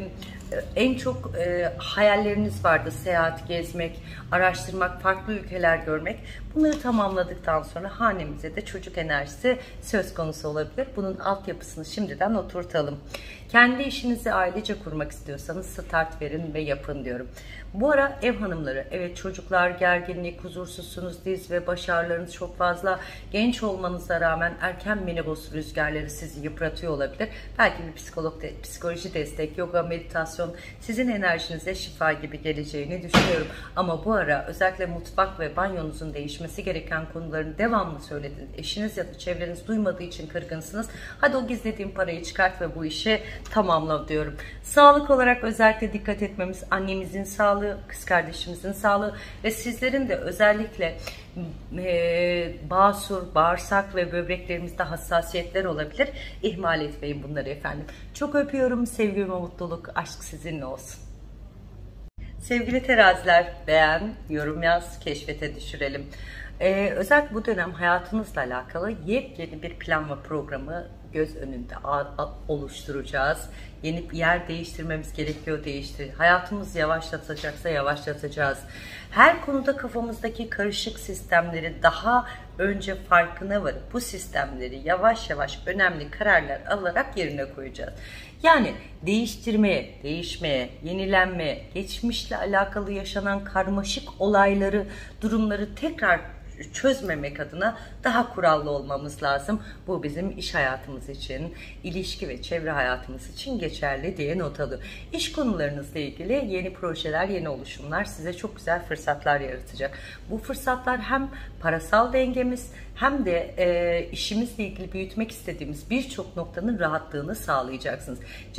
en çok hayalleriniz vardı. Seyahat, gezmek, araştırmak, farklı ülkeler görmek. Bunları tamamladıktan sonra hanemize de çocuk enerjisi söz konusu olabilir. Bunun altyapısını şimdiden oturtalım. Kendi işinizi ailece kurmak istiyorsanız start verin ve yapın diyorum. Bu ara ev hanımları, evet çocuklar, gerginlik, huzursuzsunuz, diz ve baş ağrılarınız çok fazla. Genç olmanıza rağmen erken menopoz rüzgarları sizi yıpratıyor olabilir. Belki bir psikoloji destek, yoga, meditasyon sizin enerjinize şifa gibi geleceğini düşünüyorum. Ama bu ara özellikle mutfak ve banyonuzun değişmesi gereken konuların devamlı söylediniz. Eşiniz ya da çevreniz duymadığı için kırgınsınız. Hadi o gizlediğin parayı çıkart ve bu işi tamamla diyorum. Sağlık olarak özellikle dikkat etmemiz, annemizin sağlığı, kız kardeşimizin sağlığı ve sizlerin de özellikle basur, bağırsak ve böbreklerimizde hassasiyetler olabilir. İhmal etmeyin bunları efendim. Çok öpüyorum. Sevgi ve mutluluk, aşk sizinle olsun. Sevgili teraziler, beğen, yorum yaz, keşfete düşürelim. Özellikle bu dönem hayatınızla alakalı yepyeni bir plan ve programı göz önünde oluşturacağız. Yeni bir yer değiştirmemiz gerekiyor, hayatımız yavaşlatacaksa yavaşlatacağız. Her konuda kafamızdaki karışık sistemleri daha önce farkına varıp bu sistemleri yavaş yavaş önemli kararlar alarak yerine koyacağız. Yani değiştirmeye, değişmeye, yenilenmeye, geçmişle alakalı yaşanan karmaşık olayları, durumları tekrar çözmemek adına daha kurallı olmamız lazım. Bu bizim iş hayatımız için, ilişki ve çevre hayatımız için geçerli diye not alıyor. İş konularınızla ilgili yeni projeler, yeni oluşumlar size çok güzel fırsatlar yaratacak. Bu fırsatlar hem parasal dengemiz hem de işimizle ilgili büyütmek istediğimiz birçok noktanın rahatlığını sağlayacaksınız.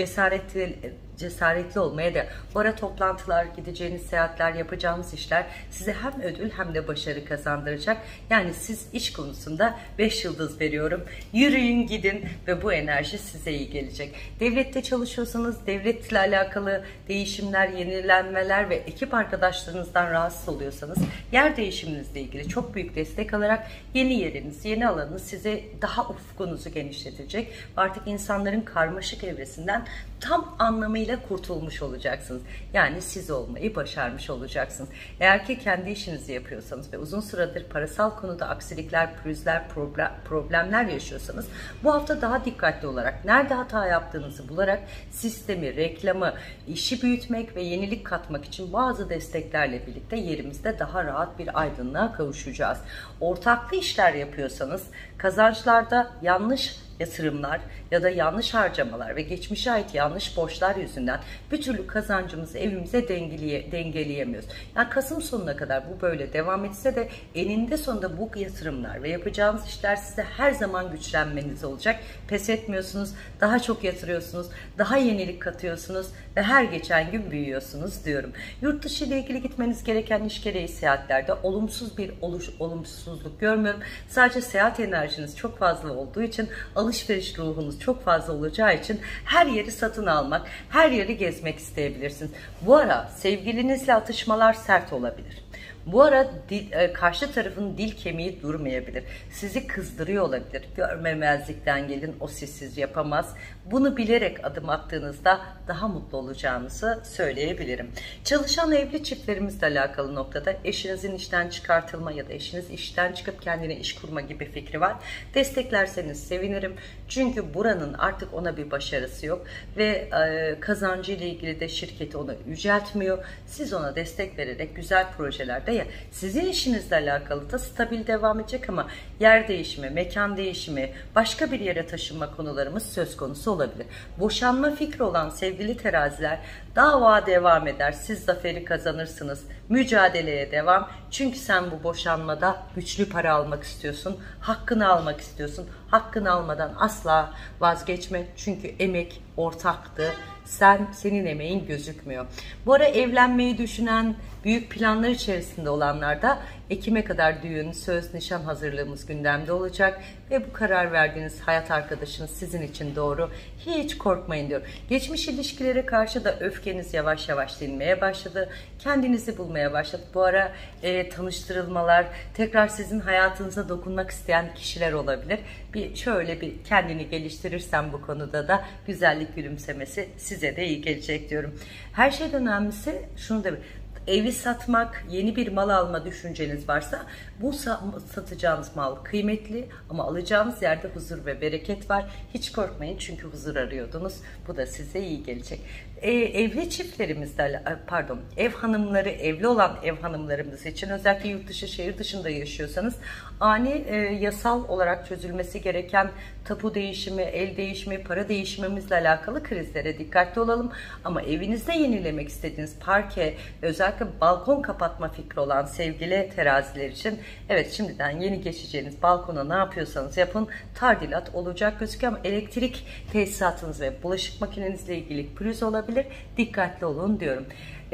Cesaretli olmaya da, bu ara toplantılar, gideceğiniz seyahatler, yapacağınız işler size hem ödül hem de başarı kazandıracak. Yani siz iş konusunda 5 yıldız veriyorum. Yürüyün, gidin ve bu enerji size iyi gelecek. Devlette çalışıyorsanız, devletle alakalı değişimler, yenilenmeler ve ekip arkadaşlarınızdan rahatsız oluyorsanız, yer değişiminizle ilgili çok büyük destek alarak yeni yeriniz, yeni alanınız size daha ufkunuzu genişletecek. Artık insanların karmaşık evresinden tam anlamıyla kurtulmuş olacaksınız. Yani siz olmayı başarmış olacaksınız. Eğer ki kendi işinizi yapıyorsanız ve uzun süredir parasal konuda aksilikler, pürüzler, problemler yaşıyorsanız, bu hafta daha dikkatli olarak, nerede hata yaptığınızı bularak sistemi, reklamı, işi büyütmek ve yenilik katmak için bazı desteklerle birlikte yerimizde daha rahat bir aydınlığa kavuşacağız. Ortaklı işler yapıyorsanız kazançlarda yanlış yatırımlar ya da yanlış harcamalar ve geçmişe ait yanlış borçlar yüzünden bir türlü kazancımızı evimize dengeleyemiyoruz. Yani Kasım sonuna kadar bu böyle devam etse de eninde sonunda bu yatırımlar ve yapacağınız işler size her zaman güçlenmeniz olacak. Pes etmiyorsunuz, daha çok yatırıyorsunuz, daha yenilik katıyorsunuz ve her geçen gün büyüyorsunuz diyorum. Yurt dışı ile ilgili gitmeniz gereken iş gereği seyahatlerde olumsuz bir olumsuzluk görmüyorum. Sadece seyahat enerjiniz çok fazla olduğu için, alışveriş ruhunuz çok fazla olacağı için her yeri satın almak, her yeri gezmek isteyebilirsiniz. Bu ara sevgilinizle atışmalar sert olabilir. Bu ara karşı tarafın dil kemiği durmayabilir. Sizi kızdırıyor olabilir. Görmemezlikten gelin, o sizsiz yapamaz. Bunu bilerek adım attığınızda daha mutlu olacağınızı söyleyebilirim. Çalışan evli çiftlerimizle alakalı noktada eşinizin işten çıkartılma ya da eşiniz işten çıkıp kendine iş kurma gibi fikri var. Desteklerseniz sevinirim. Çünkü buranın artık ona bir başarısı yok ve kazancı ile ilgili de şirketi onu yüceltmiyor. Siz ona destek vererek güzel projelerde, ya sizin işinizle alakalı da stabil devam edecek ama yer değişimi, mekan değişimi, başka bir yere taşınma konularımız söz konusu olabilir. Boşanma fikri olan sevgili teraziler, dava devam eder. Siz zaferi kazanırsınız. Mücadeleye devam. Çünkü sen bu boşanmada güçlü para almak istiyorsun. Hakkını almak istiyorsun. Hakkını almadan asla vazgeçme. Çünkü emek ortaktı. Senin emeğin gözükmüyor. Bu ara evlenmeyi düşünen, büyük planlar içerisinde olanlar da Ekim'e kadar düğün, söz, nişan hazırlığımız gündemde olacak ve bu karar verdiğiniz hayat arkadaşınız sizin için doğru. Hiç korkmayın diyor. Geçmiş ilişkilere karşı da öfkeniz yavaş yavaş dinmeye başladı. Kendinizi bulmaya başladı. Bu ara tanıştırılmalar, tekrar sizin hayatınıza dokunmak isteyen kişiler olabilir. Şöyle bir kendini geliştirirsen bu konuda da güzellik gülümsemesi size de iyi gelecek diyorum. Her şeyden önemlisi şunu da, evi satmak, yeni bir mal alma düşünceniz varsa, bu satacağınız mal kıymetli ama alacağınız yerde huzur ve bereket var. Hiç korkmayın çünkü huzur arıyordunuz. Bu da size iyi gelecek. Evli çiftlerimizde, ev hanımları, evli olan ev hanımlarımız için, özellikle yurt dışı, şehir dışında yaşıyorsanız, ani yasal olarak çözülmesi gereken tapu değişimi, el değişimi, para değişimimizle alakalı krizlere dikkatli olalım. Ama evinizde yenilemek istediğiniz parke, özellikle balkon kapatma fikri olan sevgili teraziler için, evet, şimdiden yeni geçeceğiniz balkona ne yapıyorsanız yapın, tadilat olacak gözüküyor ama elektrik tesisatınız ve bulaşık makinenizle ilgili pürüz olabilir. Dikkatli olun diyorum.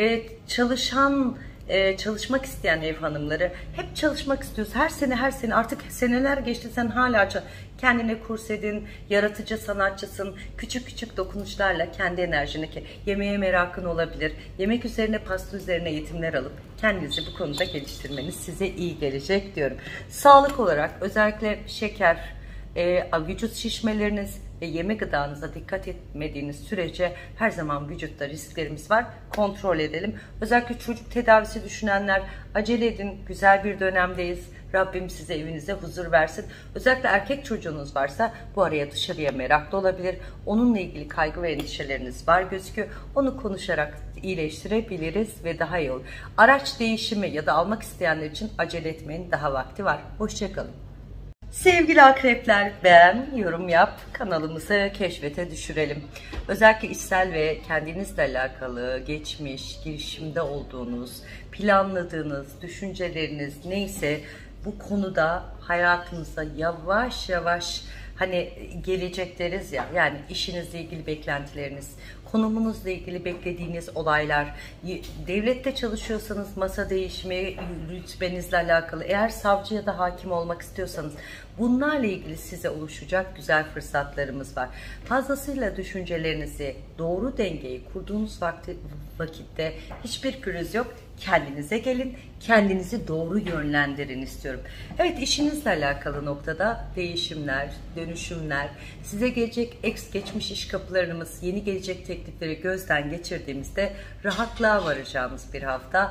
Çalışmak isteyen ev hanımları, hep çalışmak istiyoruz. Her sene artık seneler geçti, sen hala kendine kurs edin, yaratıcı sanatçısın, küçük küçük dokunuşlarla kendi enerjini, yemeğe merakın olabilir, yemek üzerine, pasta üzerine eğitimler alıp kendinizi bu konuda geliştirmeniz size iyi gelecek diyorum. Sağlık olarak özellikle şeker, vücut şişmeleriniz, ve yeme gıdanıza dikkat etmediğiniz sürece her zaman vücutta risklerimiz var. Kontrol edelim. Özellikle çocuk tedavisi düşünenler acele edin. Güzel bir dönemdeyiz. Rabbim size evinize huzur versin. Özellikle erkek çocuğunuz varsa bu araya dışarıya meraklı olabilir. Onunla ilgili kaygı ve endişeleriniz var gözüküyor. Onu konuşarak iyileştirebiliriz ve daha iyi olur. Araç değişimi ya da almak isteyenler için acele etmeyin. Daha vakti var. Hoşçakalın. Sevgili akrepler, beğen, yorum yap, kanalımızı keşfete düşürelim. Özellikle içsel ve kendinizle alakalı geçmiş, girişimde olduğunuz, planladığınız, düşünceleriniz neyse bu konuda hayatınıza yavaş yavaş hani gelecek deriz ya, yani işinizle ilgili beklentileriniz, konumunuzla ilgili beklediğiniz olaylar, devlette çalışıyorsanız masa değişimi, rütbenizle alakalı, eğer savcı ya da hakim olmak istiyorsanız bunlarla ilgili size oluşacak güzel fırsatlarımız var. Fazlasıyla düşüncelerinizi doğru dengeyi kurduğunuz vakitte hiçbir pürüz yok. Kendinize gelin, kendinizi doğru yönlendirin istiyorum. Evet, işinizle alakalı noktada değişimler, dönüşümler, size gelecek geçmiş iş kapılarımız, yeni gelecek teklifleri gözden geçirdiğimizde rahatlığa varacağımız bir hafta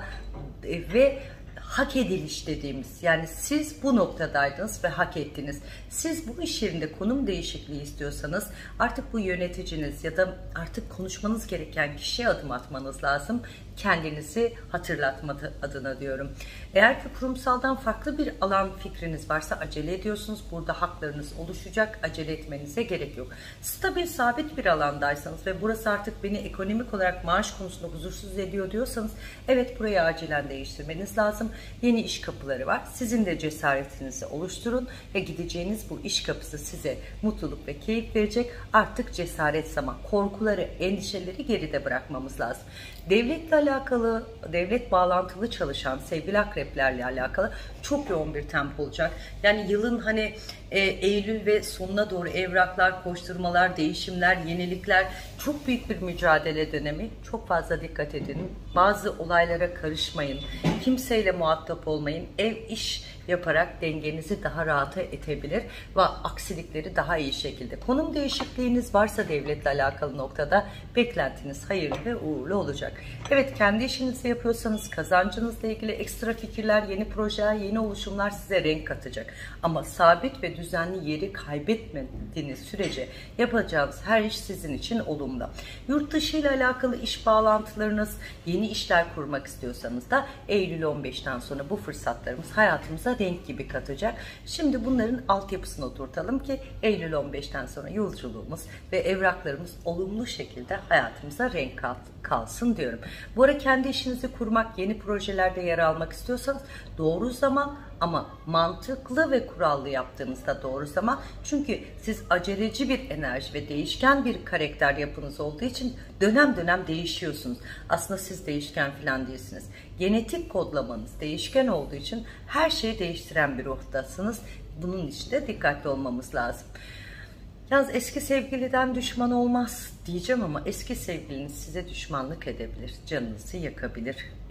ve hak ediliş dediğimiz, yani siz bu noktadaydınız ve hak ettiniz. Siz bu iş yerinde konum değişikliği istiyorsanız artık bu yöneticiniz ya da artık konuşmanız gereken kişiye adım atmanız lazım. Kendinizi hatırlatma adına diyorum. Eğer ki kurumsaldan farklı bir alan fikriniz varsa acele ediyorsunuz. Burada haklarınız oluşacak. Acele etmenize gerek yok. Stabil, sabit bir alandaysanız ve burası artık beni ekonomik olarak maaş konusunda huzursuz ediyor diyorsanız evet, burayı acilen değiştirmeniz lazım. Yeni iş kapıları var. Sizin de cesaretinizi oluşturun ve gideceğiniz bu iş kapısı size mutluluk ve keyif verecek. Artık cesaret zaman. Korkuları, endişeleri geride bırakmamız lazım. Devletle alakalı, devlet bağlantılı çalışan sevgili akreplerle alakalı çok yoğun bir tempo olacak. Yani yılın hani Eylül ve sonuna doğru evraklar, koşturmalar, değişimler, yenilikler, çok büyük bir mücadele dönemi. Çok fazla dikkat edin. Bazı olaylara karışmayın. Kimseyle muhatap olmayın. Ev, iş yaparak dengenizi daha rahat edebilir ve aksilikleri daha iyi şekilde. Konum değişikliğiniz varsa devletle alakalı noktada beklentiniz hayırlı ve uğurlu olacak. Evet, kendi işinizi yapıyorsanız kazancınızla ilgili ekstra fikirler, yeni projeler, yeni oluşumlar size renk katacak. Ama sabit ve düzenli yeri kaybetmediğiniz sürece yapacağınız her iş sizin için olumlu. Yurt dışı ile alakalı iş bağlantılarınız, yeni işler kurmak istiyorsanız da Eylül 15'ten sonra bu fırsatlarımız hayatımıza renk gibi katacak. Şimdi bunların altyapısını oturtalım ki Eylül 15'ten sonra yolculuğumuz ve evraklarımız olumlu şekilde hayatımıza renk kalsın diyorum. Bu ara kendi işinizi kurmak, yeni projelerde yer almak istiyorsanız doğru zaman, ama mantıklı ve kurallı yaptığınızda doğru zaman. Çünkü siz aceleci bir enerji ve değişken bir karakter yapınız olduğu için dönem dönem değişiyorsunuz. Aslında siz değişken falan değilsiniz. Genetik kodlamanız değişken olduğu için her şeyi değiştiren bir ruhdasınız. Bunun için de dikkatli olmamız lazım. Yalnız eski sevgiliden düşman olmaz diyeceğim ama eski sevgiliniz size düşmanlık edebilir, canınızı yakabilir.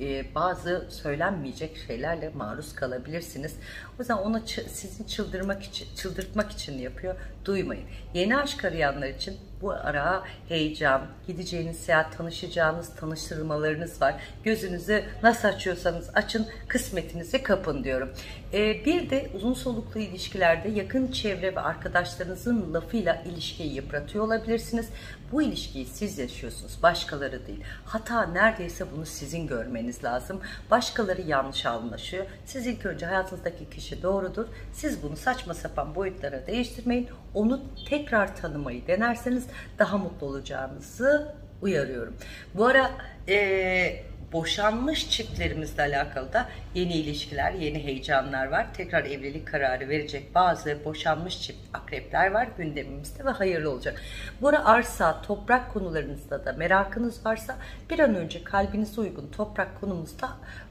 Bazı söylenmeyecek şeylerle maruz kalabilirsiniz. O yüzden onu sizi çıldırtmak için yapıyor. Duymayın. Yeni aşk arayanlar için bu ara heyecan, gideceğiniz seyahat, tanışacağınız tanıştırmalarınız var. Gözünüzü nasıl açıyorsanız açın, kısmetinizi kapın diyorum. Bir de uzun soluklu ilişkilerde yakın çevre ve arkadaşlarınızın lafıyla ilişkiyi yıpratıyor olabilirsiniz. Bu ilişkiyi siz yaşıyorsunuz, başkaları değil. Hata neredeyse bunu sizin görmeniz lazım. Başkaları yanlış anlaşıyor. Siz ilk önce hayatınızdaki kişi doğrudur. Siz bunu saçma sapan boyutlara değiştirmeyin. Onu tekrar tanımayı denerseniz daha mutlu olacağınızı uyarıyorum. Bu ara boşanmış çiftlerimizle alakalı da yeni ilişkiler, yeni heyecanlar var. Tekrar evlilik kararı verecek bazı boşanmış çift akrepler var gündemimizde ve hayırlı olacak. Bu ara arsa, toprak konularınızda da merakınız varsa bir an önce kalbinize uygun toprak konumuzda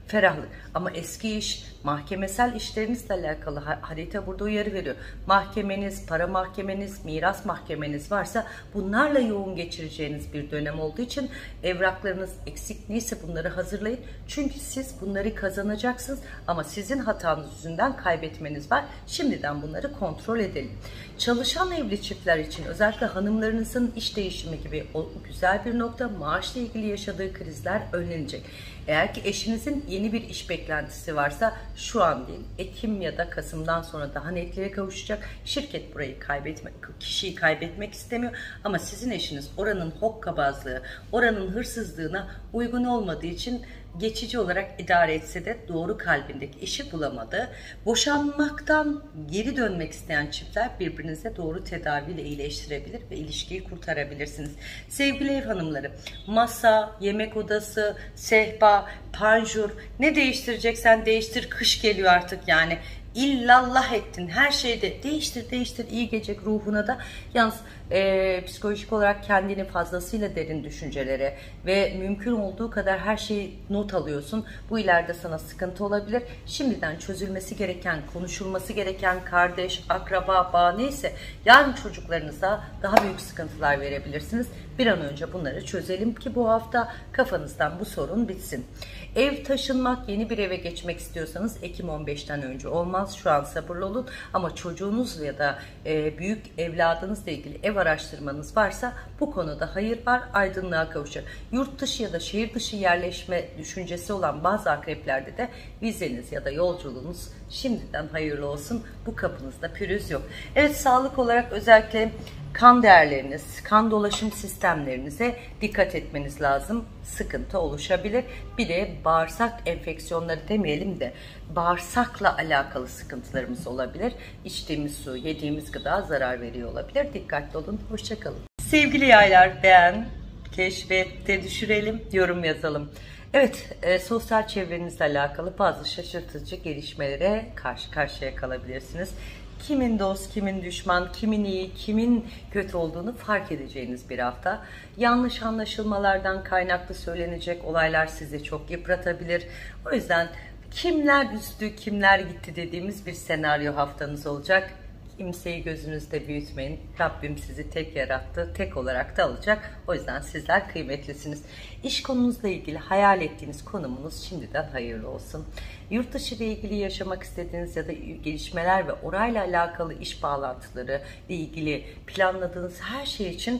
ferahlık. Ama eski iş, mahkemesel işlerinizle alakalı harita burada uyarı veriyor. Mahkemeniz, para mahkemeniz, miras mahkemeniz varsa bunlarla yoğun geçireceğiniz bir dönem olduğu için evraklarınız eksik neyse bunları hazırlayın. Çünkü siz bunları kazanacaksınız ama sizin hatanız yüzünden kaybetmeniz var. Şimdiden bunları kontrol edelim. Çalışan evli çiftler için özellikle hanımlarınızın iş değişimi gibi o güzel bir nokta, maaşla ilgili yaşadığı krizler önlenecek. Eğer ki eşinizin yeni bir iş beklentisi varsa şu an değil, Ekim ya da Kasım'dan sonra daha netliğe kavuşacak. Şirket burayı kişiyi kaybetmek istemiyor ama sizin eşiniz oranın hokkabazlığı, oranın hırsızlığına uygun olmadığı için geçici olarak idare etse de doğru kalbindeki işi bulamadı. Boşanmaktan geri dönmek isteyen çiftler birbirinize doğru tedaviyle iyileştirebilir ve ilişkiyi kurtarabilirsiniz. Sevgili ev hanımları, masa, yemek odası, sehpa, panjur, ne değiştireceksen değiştir, kış geliyor artık yani. İllallah ettin. Her şeyde değiştir, iyi gelecek ruhuna da. Yalnız psikolojik olarak kendini fazlasıyla derin düşüncelere ve mümkün olduğu kadar her şeyi not alıyorsun. Bu ileride sana sıkıntı olabilir. Şimdiden çözülmesi gereken, konuşulması gereken kardeş, akraba, bağ neyse yarın çocuklarınıza daha büyük sıkıntılar verebilirsiniz. Bir an önce bunları çözelim ki bu hafta kafanızdan bu sorun bitsin. Ev taşınmak, yeni bir eve geçmek istiyorsanız Ekim 15'ten önce olmaz. Şu an sabırlı olun ama çocuğunuz ya da büyük evladınızla ilgili ev araştırmanız varsa bu konuda hayır var, aydınlığa kavuşacak. Yurt dışı ya da şehir dışı yerleşme düşüncesi olan bazı akreplerde de vizeniz ya da yolculuğunuz şimdiden hayırlı olsun. Bu kapınızda pürüz yok. Evet, sağlık olarak özellikle kan değerleriniz, kan dolaşım sistemlerinize dikkat etmeniz lazım. Sıkıntı oluşabilir. Bir de bağırsak enfeksiyonları demeyelim de bağırsakla alakalı sıkıntılarımız olabilir. İçtiğimiz su, yediğimiz gıda zarar veriyor olabilir. Dikkatli olun. Hoşça kalın. Sevgili yaylar, beğen, keşfette düşürelim, yorum yazalım. Evet, sosyal çevrenizle alakalı bazı şaşırtıcı gelişmelere karşı karşıya kalabilirsiniz. Kimin dost, kimin düşman, kimin iyi, kimin kötü olduğunu fark edeceğiniz bir hafta. Yanlış anlaşılmalardan kaynaklı söylenecek olaylar sizi çok yıpratabilir. O yüzden kimler üstü, kimler gitti dediğimiz bir senaryo haftanız olacak. Kimseyi gözünüzde büyütmeyin. Rabbim sizi tek yarattı, tek olarak da alacak. O yüzden sizler kıymetlisiniz. İş konunuzla ilgili hayal ettiğiniz konumunuz şimdiden hayırlı olsun. Yurt dışı ile ilgili yaşamak istediğiniz ya da gelişmeler ve orayla alakalı iş bağlantıları ile ilgili planladığınız her şey için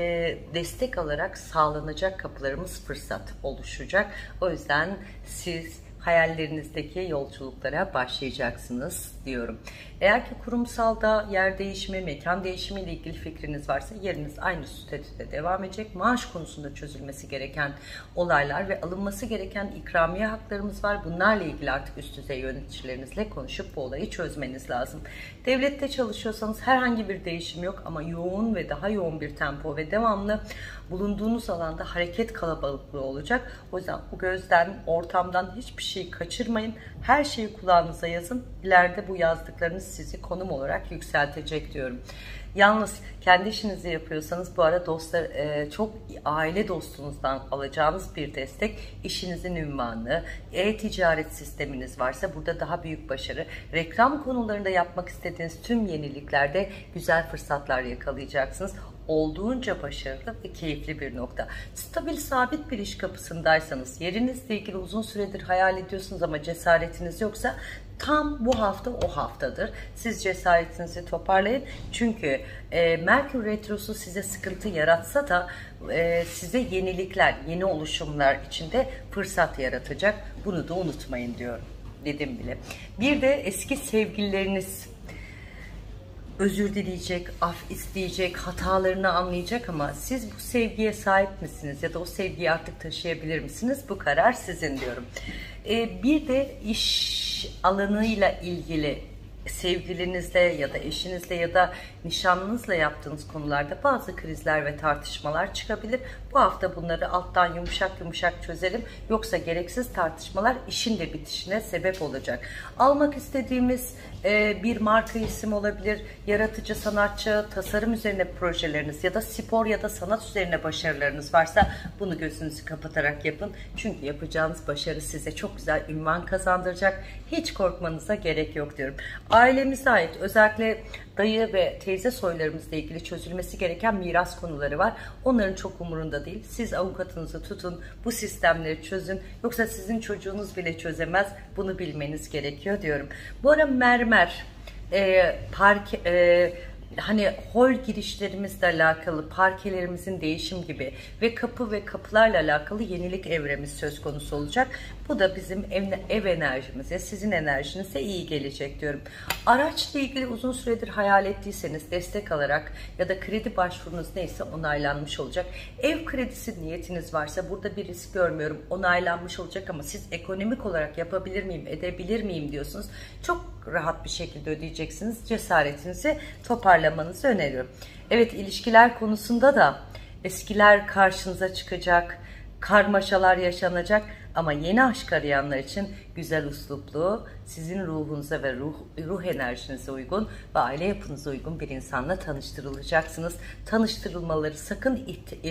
destek alarak sağlanacak kapılarımız, fırsat oluşacak. O yüzden siz hayallerinizdeki yolculuklara başlayacaksınız diyorum. Eğer ki kurumsalda yer değişimi, mekan değişimi ile ilgili fikriniz varsa yeriniz aynı statüde devam edecek. Maaş konusunda çözülmesi gereken olaylar ve alınması gereken ikramiye haklarımız var. Bunlarla ilgili artık üst düzey yöneticilerinizle konuşup bu olayı çözmeniz lazım. Devlette çalışıyorsanız herhangi bir değişim yok ama yoğun ve daha yoğun bir tempo ve devamlı bulunduğunuz alanda hareket kalabalıklığı olacak. O yüzden bu gözden, ortamdan hiçbir şey kaçırmayın. Her şeyi kulağınıza yazın. İleride bu yazdıklarınız sizi konum olarak yükseltecek diyorum. Yalnız kendi işinizi yapıyorsanız bu ara dostlar, çok aile dostunuzdan alacağınız bir destek, işinizin ünvanı, e-ticaret sisteminiz varsa burada daha büyük başarı, reklam konularında yapmak istediğiniz tüm yeniliklerde güzel fırsatlar yakalayacaksınız. Olduğunca başarılı ve keyifli bir nokta. Stabil, sabit bir iş kapısındaysanız, yerinizle ilgili uzun süredir hayal ediyorsunuz ama cesaretiniz yoksa tam bu hafta o haftadır. Siz cesaretinizi toparlayın. Çünkü Merkür Retrosu size sıkıntı yaratsa da size yenilikler, yeni oluşumlar içinde fırsat yaratacak. Bunu da unutmayın diyorum. Dedim bile. Bir de eski sevgilileriniz özür dileyecek, af isteyecek, hatalarını anlayacak ama siz bu sevgiye sahip misiniz ya da o sevgiyi artık taşıyabilir misiniz? Bu karar sizin diyorum. Bir de iş alanıyla ilgili sevgilinizle ya da eşinizle ya da nişanlınızla yaptığınız konularda bazı krizler ve tartışmalar çıkabilir. Bu hafta bunları alttan yumuşak yumuşak çözelim. Yoksa gereksiz tartışmalar işin de bitişine sebep olacak. Almak istediğimiz bir marka isim olabilir, yaratıcı, sanatçı, tasarım üzerine projeleriniz ya da spor ya da sanat üzerine başarılarınız varsa bunu gözünüzü kapatarak yapın. Çünkü yapacağınız başarı size çok güzel ünvan kazandıracak. Hiç korkmanıza gerek yok diyorum. Ailemize ait özellikle dayı ve teyze soylarımızla ilgili çözülmesi gereken miras konuları var. Onların çok umurunda değil. Siz avukatınızı tutun, bu sistemleri çözün. Yoksa sizin çocuğunuz bile çözemez. Bunu bilmeniz gerekiyor diyorum. Bu ara mermer, hani hol girişlerimizle alakalı, parkelerimizin değişim gibi ve kapı ve kapılarla alakalı yenilik evremiz söz konusu olacak. Bu da bizim ev enerjimize, sizin enerjinize iyi gelecek diyorum. Araçla ilgili uzun süredir hayal ettiyseniz destek alarak ya da kredi başvurunuz neyse onaylanmış olacak. Ev kredisi niyetiniz varsa burada bir risk görmüyorum. Onaylanmış olacak ama siz ekonomik olarak yapabilir miyim, edebilir miyim diyorsunuz. Çok rahat bir şekilde ödeyeceksiniz. Cesaretinizi toparlamanızı öneriyorum. Evet, ilişkiler konusunda da eskiler karşınıza çıkacak, karmaşalar yaşanacak ama yeni aşk arayanlar için güzel üsluplu, sizin ruhunuza ve ruh enerjinize uygun ve aile yapınıza uygun bir insanla tanıştırılacaksınız. Tanıştırılmaları sakın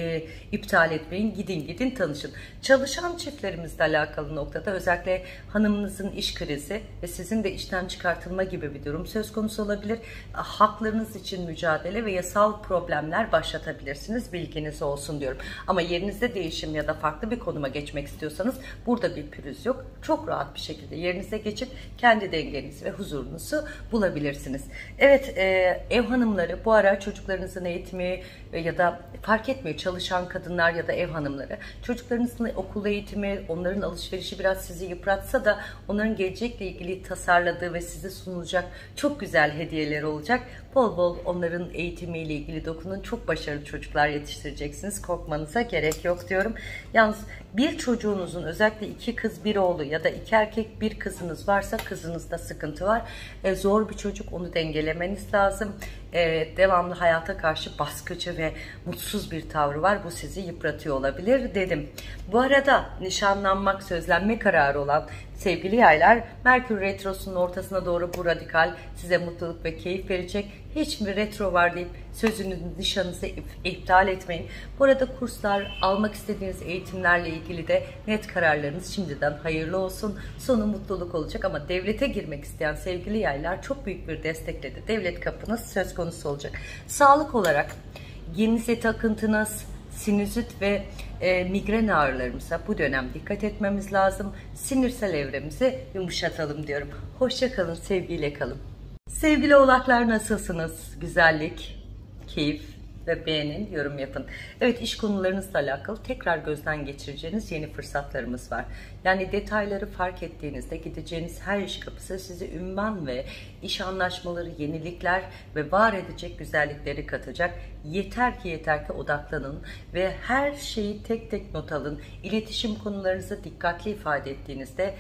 iptal etmeyin. Gidin tanışın. Çalışan çiftlerimizle alakalı noktada özellikle hanımınızın iş krizi ve sizin de işten çıkartılma gibi bir durum söz konusu olabilir. Haklarınız için mücadele ve yasal problemler başlatabilirsiniz. Bilginiz olsun diyorum. Ama yerinizde değişim ya da farklı bir konuma geçmek istiyorsanız burada bir pürüz yok. Çok rahat bir şekilde yerinize geçip kendi dengenizi ve huzurunuzu bulabilirsiniz. Evet, ev hanımları bu ara çocuklarınızın eğitimi ya da fark etmiyor, çalışan kadınlar ya da ev hanımları, çocuklarınızın okul eğitimi, onların alışverişi biraz sizi yıpratsa da onların gelecekle ilgili tasarladığı ve size sunulacak çok güzel hediyeler olacak. Bol bol onların eğitimiyle ilgili dokunun. Çok başarılı çocuklar yetiştireceksiniz. Korkmanıza gerek yok diyorum. Yalnız bir çocuğunuzun, özellikle 2 kız 1 oğlu ya da 2 erkek 1 kızınız varsa kızınızda sıkıntı var. Zor bir çocuk, onu dengelemeniz lazım. Devamlı hayata karşı baskıcı ve mutsuz bir tavrı var. Bu sizi yıpratıyor olabilir dedim. Bu arada nişanlanmak, sözlenme kararı olan sevgili yaylar, Merkür Retrosu'nun ortasına doğru bu radikal size mutluluk ve keyif verecek. Hiç mi retro var deyip sözünüzü, nişanınızı iptal etmeyin. Bu arada kurslar, almak istediğiniz eğitimlerle ilgili de net kararlarınız şimdiden hayırlı olsun. Sonu mutluluk olacak ama devlete girmek isteyen sevgili yaylar çok büyük bir destekle de devlet kapınız söz konusu olacak. Sağlık olarak geninize takıntınız, sinüzit ve migren ağrılarımıza bu dönem dikkat etmemiz lazım. Sinirsel evremizi yumuşatalım diyorum. Hoşça kalın, sevgiyle kalın. Sevgili oğlaklar, nasılsınız? Güzellik, keyif ve beğenin, yorum yapın. Evet, iş konularınızla alakalı tekrar gözden geçireceğiniz yeni fırsatlarımız var. Yani detayları fark ettiğinizde gideceğiniz her iş kapısı size ünvan ve iş anlaşmaları, yenilikler ve var edecek güzellikleri katacak. Yeter ki odaklanın ve her şeyi tek tek not alın. İletişim konularınızı dikkatli ifade ettiğinizde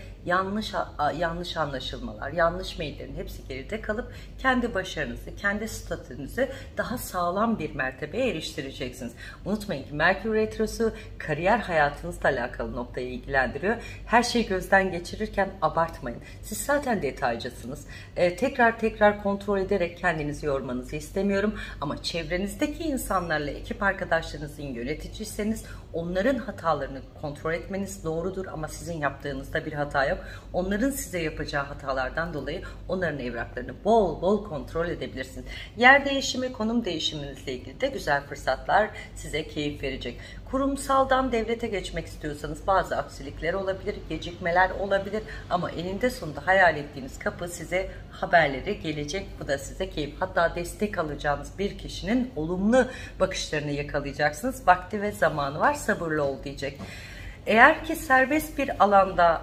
yanlış anlaşılmalar, yanlış maillerin hepsi geride kalıp kendi başarınızı, kendi statünüzü daha sağlam bir mertebeye eriştireceksiniz. Unutmayın ki Merkür Retrosu kariyer hayatınızla alakalı noktayı ilgilendiriyor. Her şeyi gözden geçirirken abartmayın. Siz zaten detaycısınız. Tekrar kontrol ederek kendinizi yormanızı istemiyorum. Ama çevrenizdeki insanlarla, ekip arkadaşlarınızın yöneticiyseniz onların hatalarını kontrol etmeniz doğrudur ama sizin yaptığınızda bir hata yok. Onların size yapacağı hatalardan dolayı onların evraklarını bol bol kontrol edebilirsiniz. Yer değişimi, konum değişiminizle ilgili de güzel fırsatlar size keyif verecek. Kurumsaldan devlete geçmek istiyorsanız bazı aksilikler olabilir, gecikmeler olabilir ama eninde sonunda hayal ettiğiniz kapı size haberleri gelecek. Bu da size keyif. Hatta destek alacağınız bir kişinin olumlu bakışlarını yakalayacaksınız. Vakti ve zamanı var, sabırlı ol diyecek. Eğer ki serbest bir alanda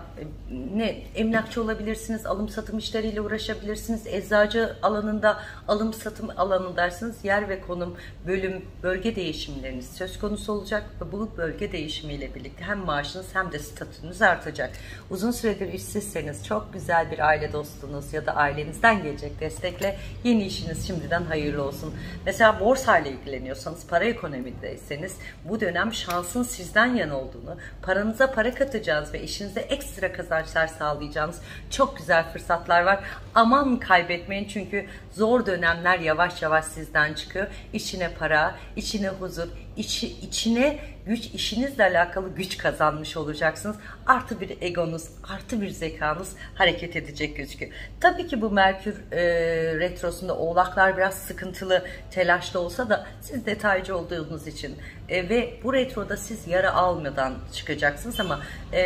emlakçı olabilirsiniz, alım satım işleriyle uğraşabilirsiniz, eczacı alanında alım satım alanındaysınız, yer ve konum, bölüm, bölge değişimleriniz söz konusu olacak ve bu bölge değişimiyle birlikte hem maaşınız hem de statünüz artacak. Uzun süredir işsizseniz çok güzel bir aile dostunuz ya da ailenizden gelecek destekle yeni işiniz şimdiden hayırlı olsun. Mesela borsayla ilgileniyorsanız, para ekonomideyseniz bu dönem şansın sizden yana olduğunu, paranıza para katacağınız ve işinize ekstra kazançlar sağlayacağınız çok güzel fırsatlar var. Aman kaybetmeyin, çünkü zor dönemler yavaş yavaş sizden çıkıyor. İçine para, içine huzur, içine güç, işinizle alakalı güç kazanmış olacaksınız. Artı bir egonuz, artı bir zekanız hareket edecek gözüküyor. Tabii ki bu Merkür retrosunda oğlaklar biraz sıkıntılı, telaşlı olsa da siz detaycı olduğunuz için ve bu retroda siz yara almadan çıkacaksınız ama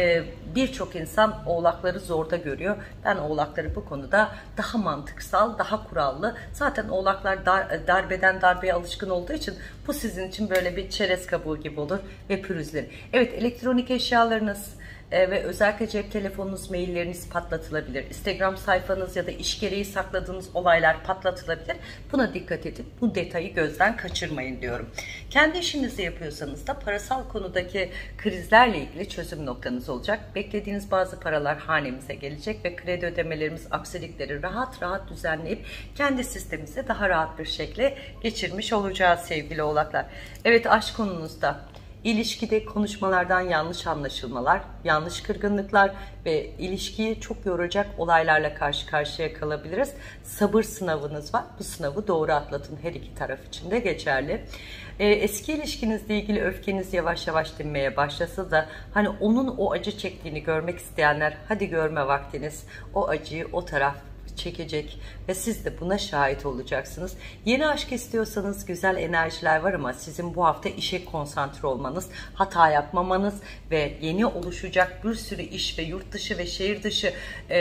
birçok insan oğlakları zorda görüyor. Ben oğlakları bu konuda daha mantıksal, daha kurallı. Zaten oğlaklar darbeden darbeye alışkın olduğu için bu sizin için böyle bir çerez kabuğu gibi olur ve pürüzleri. Evet, elektronik eşyalarınız ve özellikle cep telefonunuz, mailleriniz patlatılabilir. Instagram sayfanız ya da iş gereği sakladığınız olaylar patlatılabilir. Buna dikkat edin. Bu detayı gözden kaçırmayın diyorum. Kendi işinizi yapıyorsanız da parasal konudaki krizlerle ilgili çözüm noktanız olacak. Beklediğiniz bazı paralar hanemize gelecek ve kredi ödemelerimiz, aksilikleri rahat rahat düzenleyip kendi sistemimize daha rahat bir şekilde geçirmiş olacağız sevgili oğlaklar. Evet, aşk konunuzda, İlişkide konuşmalardan yanlış anlaşılmalar, yanlış kırgınlıklar ve ilişkiyi çok yoracak olaylarla karşı karşıya kalabiliriz. Sabır sınavınız var. Bu sınavı doğru atlatın. Her iki taraf için de geçerli. Eski ilişkinizle ilgili öfkeniz yavaş yavaş dinmeye başlasa da hani onun o acı çektiğini görmek isteyenler, hadi görme vaktiniz. O acıyı o taraf çekecek ve siz de buna şahit olacaksınız. Yeni aşk istiyorsanız güzel enerjiler var ama sizin bu hafta işe konsantre olmanız, hata yapmamanız ve yeni oluşacak bir sürü iş ve yurt dışı ve şehir dışı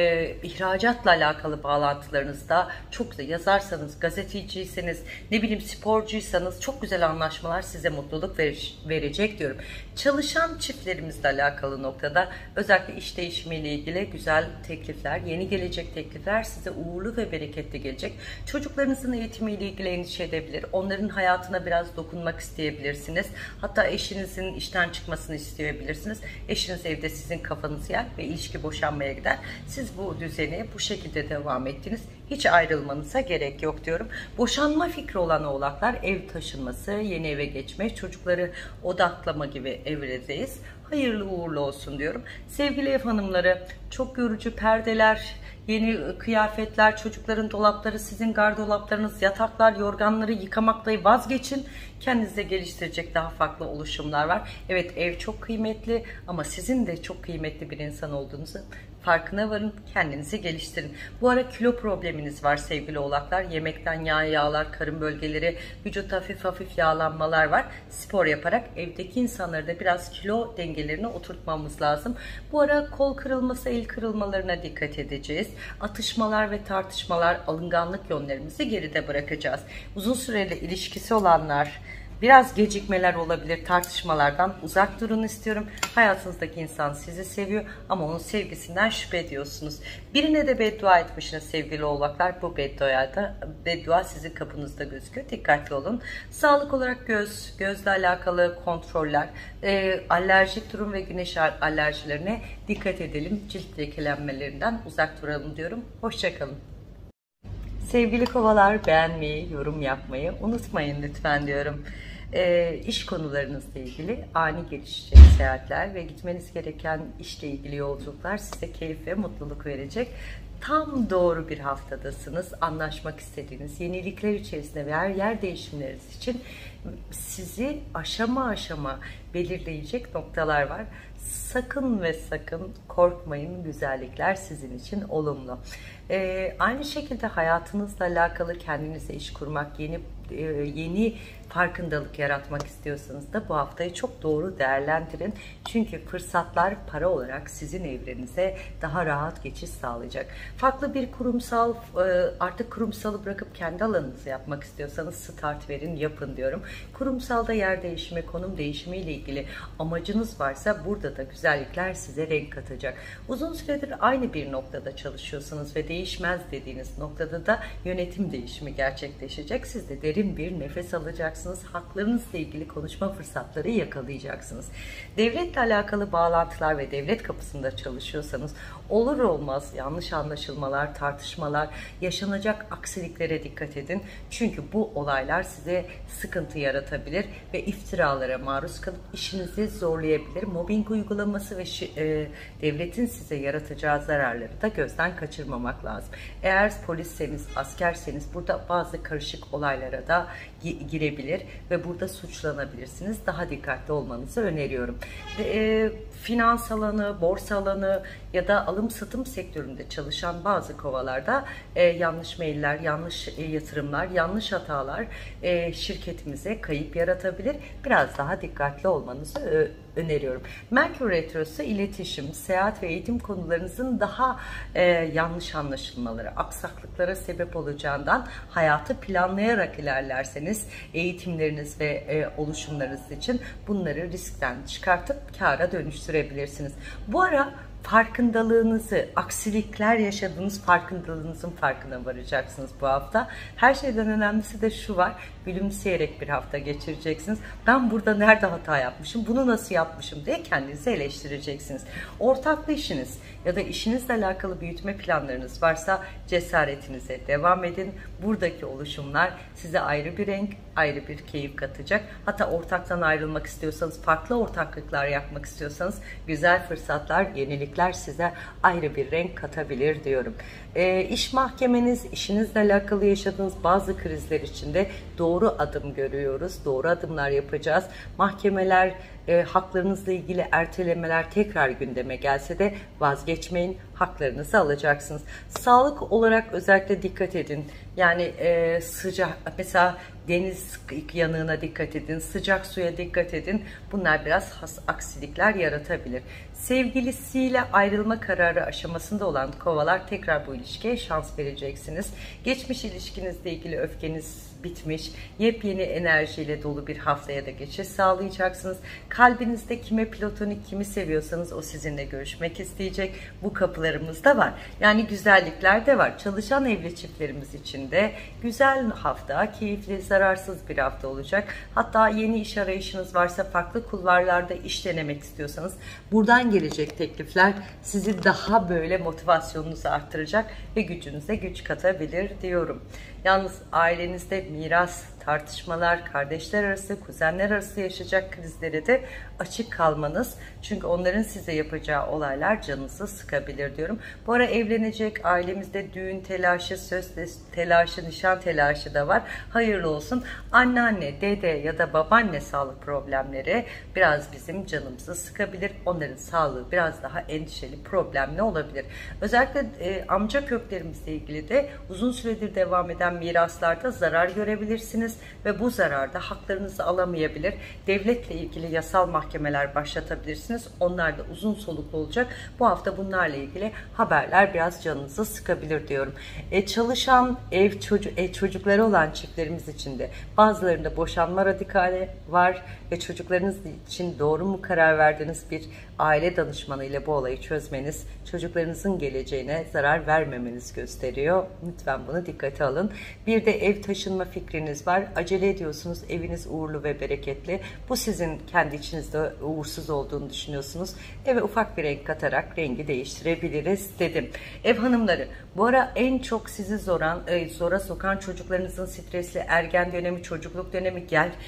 ihracatla alakalı bağlantılarınızda çok güzel, yazarsanız, gazeteciyseniz, ne bileyim sporcuysanız çok güzel anlaşmalar size mutluluk verecek diyorum. Çalışan çiftlerimizle alakalı noktada özellikle iş değişimiyle ilgili güzel teklifler, yeni gelecek teklifler size uğurlu ve bereketli gelecek. Çocuklarınızın eğitimiyle ilgili endişe edebilir. Onların hayatına biraz dokunmak isteyebilirsiniz. Hatta eşinizin işten çıkmasını isteyebilirsiniz. Eşiniz evde sizin kafanızı yer ve ilişki boşanmaya gider. Siz bu düzeni bu şekilde devam ettiniz. Hiç ayrılmanıza gerek yok diyorum. Boşanma fikri olan oğlaklar, ev taşınması, yeni eve geçme, çocukları odaklama gibi evredeyiz. Hayırlı uğurlu olsun diyorum. Sevgili ev hanımları, çok yorucu perdeler, yeni kıyafetler, çocukların dolapları, sizin gardolaplarınız, yataklar, yorganları yıkamakla vazgeçin. Kendinize geliştirecek daha farklı oluşumlar var. Evet, ev çok kıymetli ama sizin de çok kıymetli bir insan olduğunuzu farkına varın, kendinizi geliştirin. Bu ara kilo probleminiz var sevgili oğlaklar. Yemekten yağlar, karın bölgeleri, vücut hafif hafif yağlanmalar var. Spor yaparak evdeki insanları da biraz kilo dengelerine oturtmamız lazım. Bu ara kol kırılması, el kırılmalarına dikkat edeceğiz. Atışmalar ve tartışmalar, alınganlık yönlerimizi geride bırakacağız. Uzun süreli ilişkisi olanlar, biraz gecikmeler olabilir, tartışmalardan uzak durun istiyorum. Hayatınızdaki insan sizi seviyor ama onun sevgisinden şüphe ediyorsunuz. Birine de beddua etmişsiniz sevgili oğlaklar. Bu beddua sizin kapınızda gözüküyor. Dikkatli olun. Sağlık olarak gözle alakalı kontroller, alerjik durum ve güneş alerjilerine dikkat edelim. Cilt lekelenmelerinden uzak duralım diyorum. Hoşçakalın. Sevgili kovalar, beğenmeyi, yorum yapmayı unutmayın lütfen diyorum. İş konularınızla ilgili ani gelişecek seyahatler ve gitmeniz gereken işle ilgili yolculuklar size keyif ve mutluluk verecek. Tam doğru bir haftadasınız. Anlaşmak istediğiniz yenilikler içerisinde veya yer değişimleriniz için sizi aşama aşama belirleyecek noktalar var. Sakın ve sakın korkmayın, güzellikler sizin için olumlu. Aynı şekilde hayatınızla alakalı kendinize iş kurmak, yeni farkındalık yaratmak istiyorsanız da bu haftayı çok doğru değerlendirin. Çünkü fırsatlar para olarak sizin evrenize daha rahat geçiş sağlayacak. Farklı bir kurumsal, artık kurumsalı bırakıp kendi alanınızı yapmak istiyorsanız start verin, yapın diyorum. Kurumsalda yer değişimi, konum değişimi ile ilgili amacınız varsa burada da güzellikler size renk katacak. Uzun süredir aynı bir noktada çalışıyorsunuz ve değişmez dediğiniz noktada da yönetim değişimi gerçekleşecek. Siz de derin bir nefes alacaksınız. Haklarınızla ilgili konuşma fırsatları yakalayacaksınız. Devletle alakalı bağlantılar ve devlet kapısında çalışıyorsanız olur olmaz yanlış anlaşılmalar, tartışmalar, yaşanacak aksiliklere dikkat edin. Çünkü bu olaylar size sıkıntı yaratabilir ve iftiralara maruz kalıp işinizi zorlayabilir. Mobbing uygulaması ve devletin size yaratacağı zararları da gözden kaçırmamak lazım. Eğer polisseniz, askerseniz burada bazı karışık olaylara da girebilir ve burada suçlanabilirsiniz. Daha dikkatli olmanızı öneriyorum. Finans alanı, borsa alanı ya da alım satım sektöründe çalışan bazı kovalarda yanlış mailler, yanlış yatırımlar, yanlış hatalar şirketimize kayıp yaratabilir. Biraz daha dikkatli olmanızı öneriyorum. Merkür Retrosu iletişim, seyahat ve eğitim konularınızın daha yanlış anlaşılmaları, aksaklıklara sebep olacağından hayatı planlayarak ilerlerseniz eğitimleriniz ve oluşumlarınız için bunları riskten çıkartıp kâra dönüştürebilirsiniz. Bu ara farkındalığınızı, aksilikler yaşadığınız farkındalığınızın farkına varacaksınız bu hafta. Her şeyden önemlisi de şu var, gülümseyerek bir hafta geçireceksiniz. Ben burada nerede hata yapmışım, bunu nasıl yapmışım diye kendinizi eleştireceksiniz. Ortaklı işiniz ya da işinizle alakalı büyütme planlarınız varsa cesaretinize devam edin. Buradaki oluşumlar size ayrı bir renk, ayrı bir keyif katacak. Hatta ortaktan ayrılmak istiyorsanız, farklı ortaklıklar yapmak istiyorsanız güzel fırsatlar, yenilikler size ayrı bir renk katabilir diyorum. İş mahkemeniz, işinizle alakalı yaşadığınız bazı krizler içinde doğru adım görüyoruz. Doğru adımlar yapacağız. Mahkemeler, haklarınızla ilgili ertelemeler tekrar gündeme gelse de vazgeçmeyin. Haklarınızı alacaksınız. Sağlık olarak özellikle dikkat edin. Yani sıcak, mesela deniz yanığına dikkat edin, sıcak suya dikkat edin. Bunlar biraz aksilikler yaratabilir. Sevgilisiyle ayrılma kararı aşamasında olan kovalar tekrar bu ilişkiye şans vereceksiniz. Geçmiş ilişkinizle ilgili öfkeniz bitmiş, yepyeni enerjiyle dolu bir haftaya da geçiş sağlayacaksınız. Kalbinizde kime platonik, kimi seviyorsanız o sizinle görüşmek isteyecek. Bu kapılarımız da var. Yani güzellikler de var. Çalışan evli çiftlerimiz için de güzel hafta, keyifli, zararsız bir hafta olacak. Hatta yeni iş arayışınız varsa, farklı kulvarlarda iş denemek istiyorsanız buradan gelecek teklifler sizi daha böyle motivasyonunuzu arttıracak ve gücünüze güç katabilir diyorum. Yalnız ailenizde miras, tartışmalar, kardeşler arası, kuzenler arası yaşayacak krizlere de açık kalmanız. Çünkü onların size yapacağı olaylar canınızı sıkabilir diyorum. Bu ara evlenecek ailemizde düğün telaşı, söz telaşı, nişan telaşı da var. Hayırlı olsun. Anneanne, dede ya da babaanne sağlık problemleri biraz bizim canımızı sıkabilir. Onların sağlığı biraz daha endişeli, problemli olabilir. Özellikle amca köklerimizle ilgili de uzun süredir devam eden miraslarda zarar görebilirsiniz ve bu zararda haklarınızı alamayabilir. Devletle ilgili yasal mahkemeler başlatabilirsiniz. Onlar da uzun soluklu olacak. Bu hafta bunlarla ilgili haberler biraz canınızı sıkabilir diyorum. Çalışan çocukları olan çiftlerimiz için de bazılarında boşanma radikali var ve çocuklarınız için doğru mu karar verdiğiniz bir aile danışmanı ile bu olayı çözmeniz çocuklarınızın geleceğine zarar vermemeniz gösteriyor. Lütfen bunu dikkate alın. Bir de ev taşınma fikriniz var. Acele ediyorsunuz. Eviniz uğurlu ve bereketli. Bu sizin kendi içinizde uğursuz olduğunu düşünüyorsunuz. Eve ufak bir renk katarak rengi değiştirebiliriz dedim. Ev hanımları, bu ara en çok sizi zora sokan çocuklarınızın stresli ergen dönemi, çocukluk dönemi,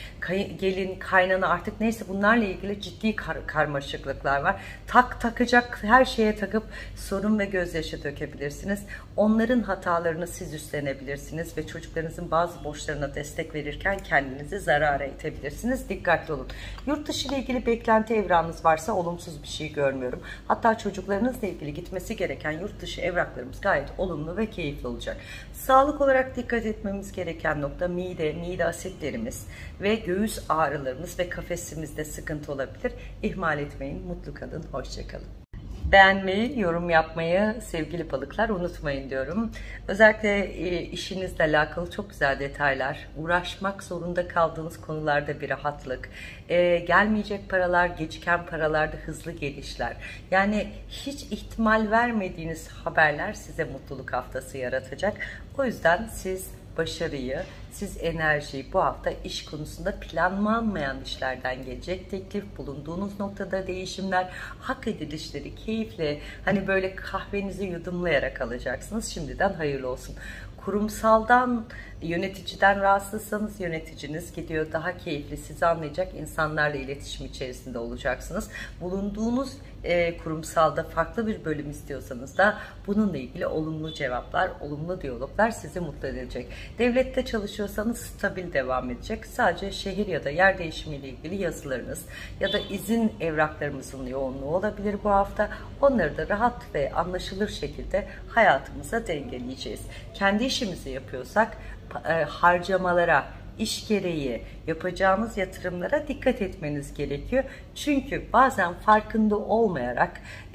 gelin, kaynana, artık neyse bunlarla ilgili ciddi karmaşıklıklar var. Takacak her şeye takıp sorun ve gözyaşı dökebilirsiniz. Onların hatalarını siz üstlenebilirsiniz ve çocuklarınızın bazı borçlarına destek destek verirken kendinizi zarara itebilirsiniz. Dikkatli olun. Yurt dışı ile ilgili beklenti evranınız varsa olumsuz bir şey görmüyorum. Hatta çocuklarınızla ilgili gitmesi gereken yurt dışı evraklarımız gayet olumlu ve keyifli olacak. Sağlık olarak dikkat etmemiz gereken nokta mide asitlerimiz ve göğüs ağrılarımız ve kafesimizde sıkıntı olabilir. İhmal etmeyin. Mutlu kalın. Hoşça kalın. Beğenmeyi, yorum yapmayı sevgili balıklar unutmayın diyorum. Özellikle işinizle alakalı çok güzel detaylar, uğraşmak zorunda kaldığınız konularda bir rahatlık, gelmeyecek paralar, geciken paralarda hızlı gelişler. Yani hiç ihtimal vermediğiniz haberler size mutluluk haftası yaratacak. O yüzden siz başarıyı, siz enerjiyi bu hafta iş konusunda planlanmayan işlerden gelecek teklif, bulunduğunuz noktada değişimler, hak edilişleri keyifle, hani böyle kahvenizi yudumlayarak alacaksınız. Şimdiden hayırlı olsun. Kurumsaldan, yöneticiden rahatsızsanız yöneticiniz gidiyor, daha keyifli, sizi anlayacak insanlarla iletişim içerisinde olacaksınız. Bulunduğunuz kurumsalda farklı bir bölüm istiyorsanız da bununla ilgili olumlu cevaplar, olumlu diyaloglar sizi mutlu edecek. Devlette çalışıyorsanız stabil devam edecek. Sadece şehir ya da yer değişimiyle ilgili yazılarınız ya da izin evraklarımızın yoğunluğu olabilir bu hafta. Onları da rahat ve anlaşılır şekilde hayatımıza dengeleyeceğiz. Kendi işimizi yapıyorsak harcamalara, iş gereği yapacağınız yatırımlara dikkat etmeniz gerekiyor. Çünkü bazen farkında olmayarak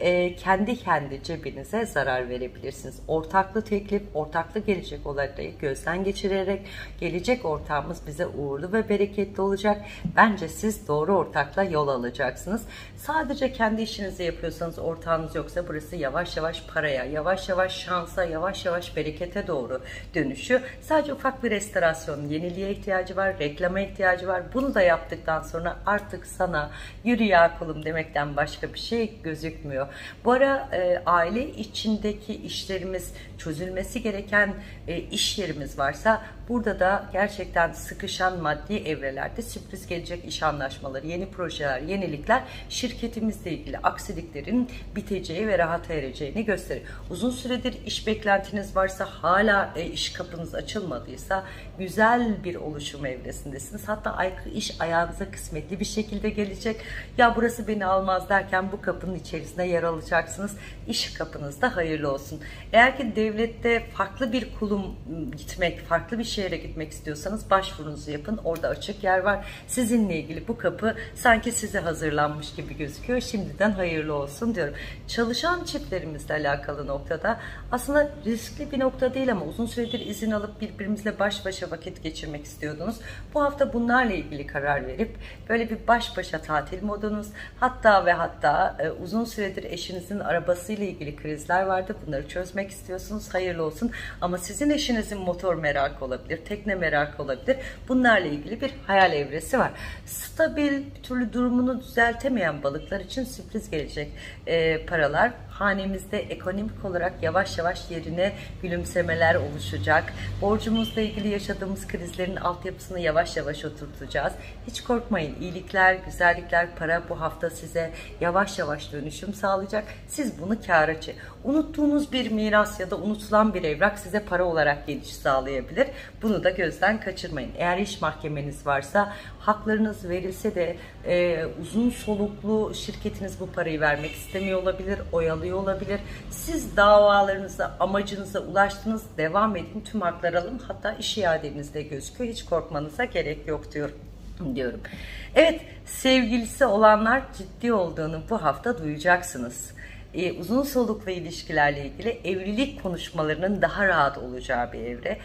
kendi cebinize zarar verebilirsiniz. Ortaklı teklif, ortaklı gelecek olayları gözden geçirerek gelecek ortağımız bize uğurlu ve bereketli olacak. Bence siz doğru ortakla yol alacaksınız. Sadece kendi işinizi yapıyorsanız, ortağınız yoksa burası yavaş yavaş paraya, yavaş yavaş şansa, yavaş yavaş berekete doğru dönüşüyor. Sadece ufak bir restorasyon, yeniliğe ihtiyacı var, reklama ihtiyacı var. Bunu da yaptıktan sonra artık sana yürü ya kulum demekten başka bir şey gözükmüyor. Bu ara aile içindeki işlerimiz, çözülmesi gereken iş yerimiz varsa burada da gerçekten sıkışan maddi evrelerde sürpriz gelecek iş anlaşmaları, yeni projeler, yenilikler şirketimizle ilgili aksiliklerin biteceği ve rahata ereceğini gösterir. Uzun süredir iş beklentiniz varsa, hala iş kapınız açılmadıysa güzel bir oluşum evresindesiniz. Hatta iş ayağınıza kısmetli bir şekilde gelecek. Ya burası beni almaz derken bu kapının içerisinde yer alacaksınız. İş kapınızda hayırlı olsun. Eğer ki devlette farklı bir gitmek, farklı bir şehre gitmek istiyorsanız başvurunuzu yapın. Orada açık yer var. Sizinle ilgili bu kapı sanki size hazırlanmış gibi gözüküyor. Şimdiden hayırlı olsun diyorum. Çalışan çiftlerimizle alakalı noktada aslında riskli bir nokta değil ama uzun süredir izin alıp birbirimizle baş başa vakit geçirmek istiyordunuz. Bu hafta bunlarla ilgili karar verip böyle bir baş başa tatil modunuz, hatta uzun süredir eşinizin arabasıyla ilgili krizler vardı. Bunları çözmek istiyorsunuz. Hayırlı olsun. Ama sizin eşinizin motor merakı olabilir, tekne merakı olabilir. Bunlarla ilgili bir hayal evresi var. Stabil, bir türlü durumunu düzeltemeyen balıklar için sürpriz gelecek paralar. Hanemizde ekonomik olarak yavaş yavaş yerine gülümsemeler oluşacak. Borcumuzla ilgili yaşadığımız krizlerin altyapısını yavaş yavaş oturtacağız. Hiç korkmayın. İyilikler, güzellikler, para bu hafta size yavaş yavaş dönüşüm sağlayacak. Siz bunu kâra unuttuğunuz bir miras ya da unutulan bir evrak size para olarak geliş sağlayabilir. Bunu da gözden kaçırmayın. Eğer iş mahkemeniz varsa, haklarınız verilse de uzun soluklu şirketiniz bu parayı vermek istemiyor olabilir, oyalıyor olabilir. Siz davalarınıza, amacınıza ulaştınız, devam edin, tüm hakları alın. Hatta iş iadenizde gözüküyor. Hiç korkmanıza gerek yok diyorum. Evet, sevgilisi olanlar ciddi olduğunu bu hafta duyacaksınız. Uzun soluklu ilişkilerle ilgili evlilik konuşmalarının daha rahat olacağı bir evre.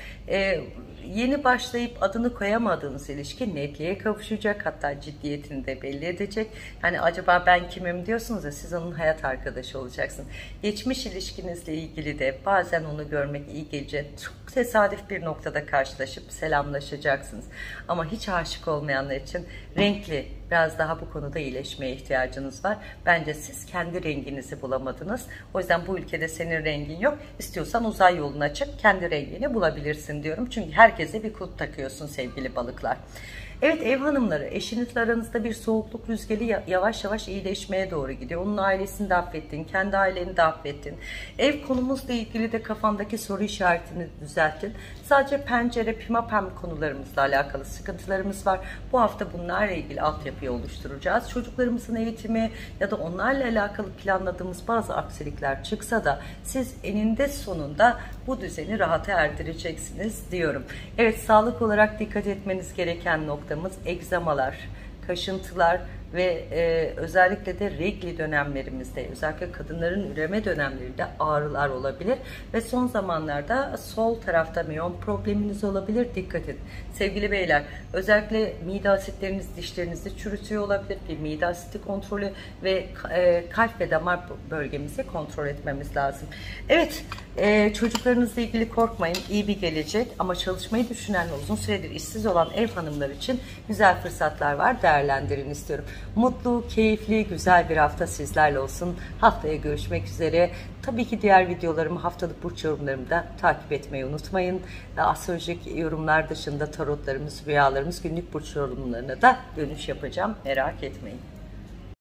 Yeni başlayıp adını koyamadığınız ilişki netliğe kavuşacak, hatta ciddiyetini de belli edecek. Yani acaba ben kimim diyorsunuz ya, siz onun hayat arkadaşı olacaksınız. Geçmiş ilişkinizle ilgili de bazen onu görmek iyi gelecek. Çok tesadüf bir noktada karşılaşıp selamlaşacaksınız. Ama hiç aşık olmayanlar için renkli, biraz daha bu konuda iyileşmeye ihtiyacınız var. Bence siz kendi renginizi bulamadınız. O yüzden bu ülkede senin rengin yok. İstiyorsan uzay yoluna çık, kendi rengini bulabilirsin diyorum. Çünkü herkese bir kulp takıyorsun sevgili balıklar. Evet ev hanımları, eşinizle aranızda bir soğukluk rüzgarı yavaş yavaş iyileşmeye doğru gidiyor. Onun ailesini de affettin, kendi aileni de affettin. Ev konumuzla ilgili de kafandaki soru işaretini düzelttin. Sadece pencere, pimapen konularımızla alakalı sıkıntılarımız var. Bu hafta bunlarla ilgili altyapıyı oluşturacağız. Çocuklarımızın eğitimi ya da onlarla alakalı planladığımız bazı aksilikler çıksa da siz eninde sonunda bu düzeni rahata erdireceksiniz diyorum. Evet, sağlık olarak dikkat etmeniz gereken noktamız egzamalar, kaşıntılar ve özellikle de regl dönemlerimizde, özellikle kadınların üreme dönemlerinde ağrılar olabilir ve son zamanlarda sol tarafta miyom probleminiz olabilir. Dikkat edin. Sevgili beyler, özellikle mide asitleriniz dişlerinizi çürütüyor olabilir. Bir mide asiti kontrolü ve kalp ve damar bölgemizi kontrol etmemiz lazım. Evet, çocuklarınızla ilgili korkmayın. İyi bir gelecek ama çalışmayı düşünen ve uzun süredir işsiz olan ev hanımları için güzel fırsatlar var. Değerlendirin istiyorum. Mutlu, keyifli, güzel bir hafta sizlerle olsun. Haftaya görüşmek üzere. Tabii ki diğer videolarımı, haftalık burç yorumlarımı da takip etmeyi unutmayın. Astrolojik yorumlar dışında tarotlarımız, rüyalarımız, günlük burç yorumlarına da dönüş yapacağım. Merak etmeyin.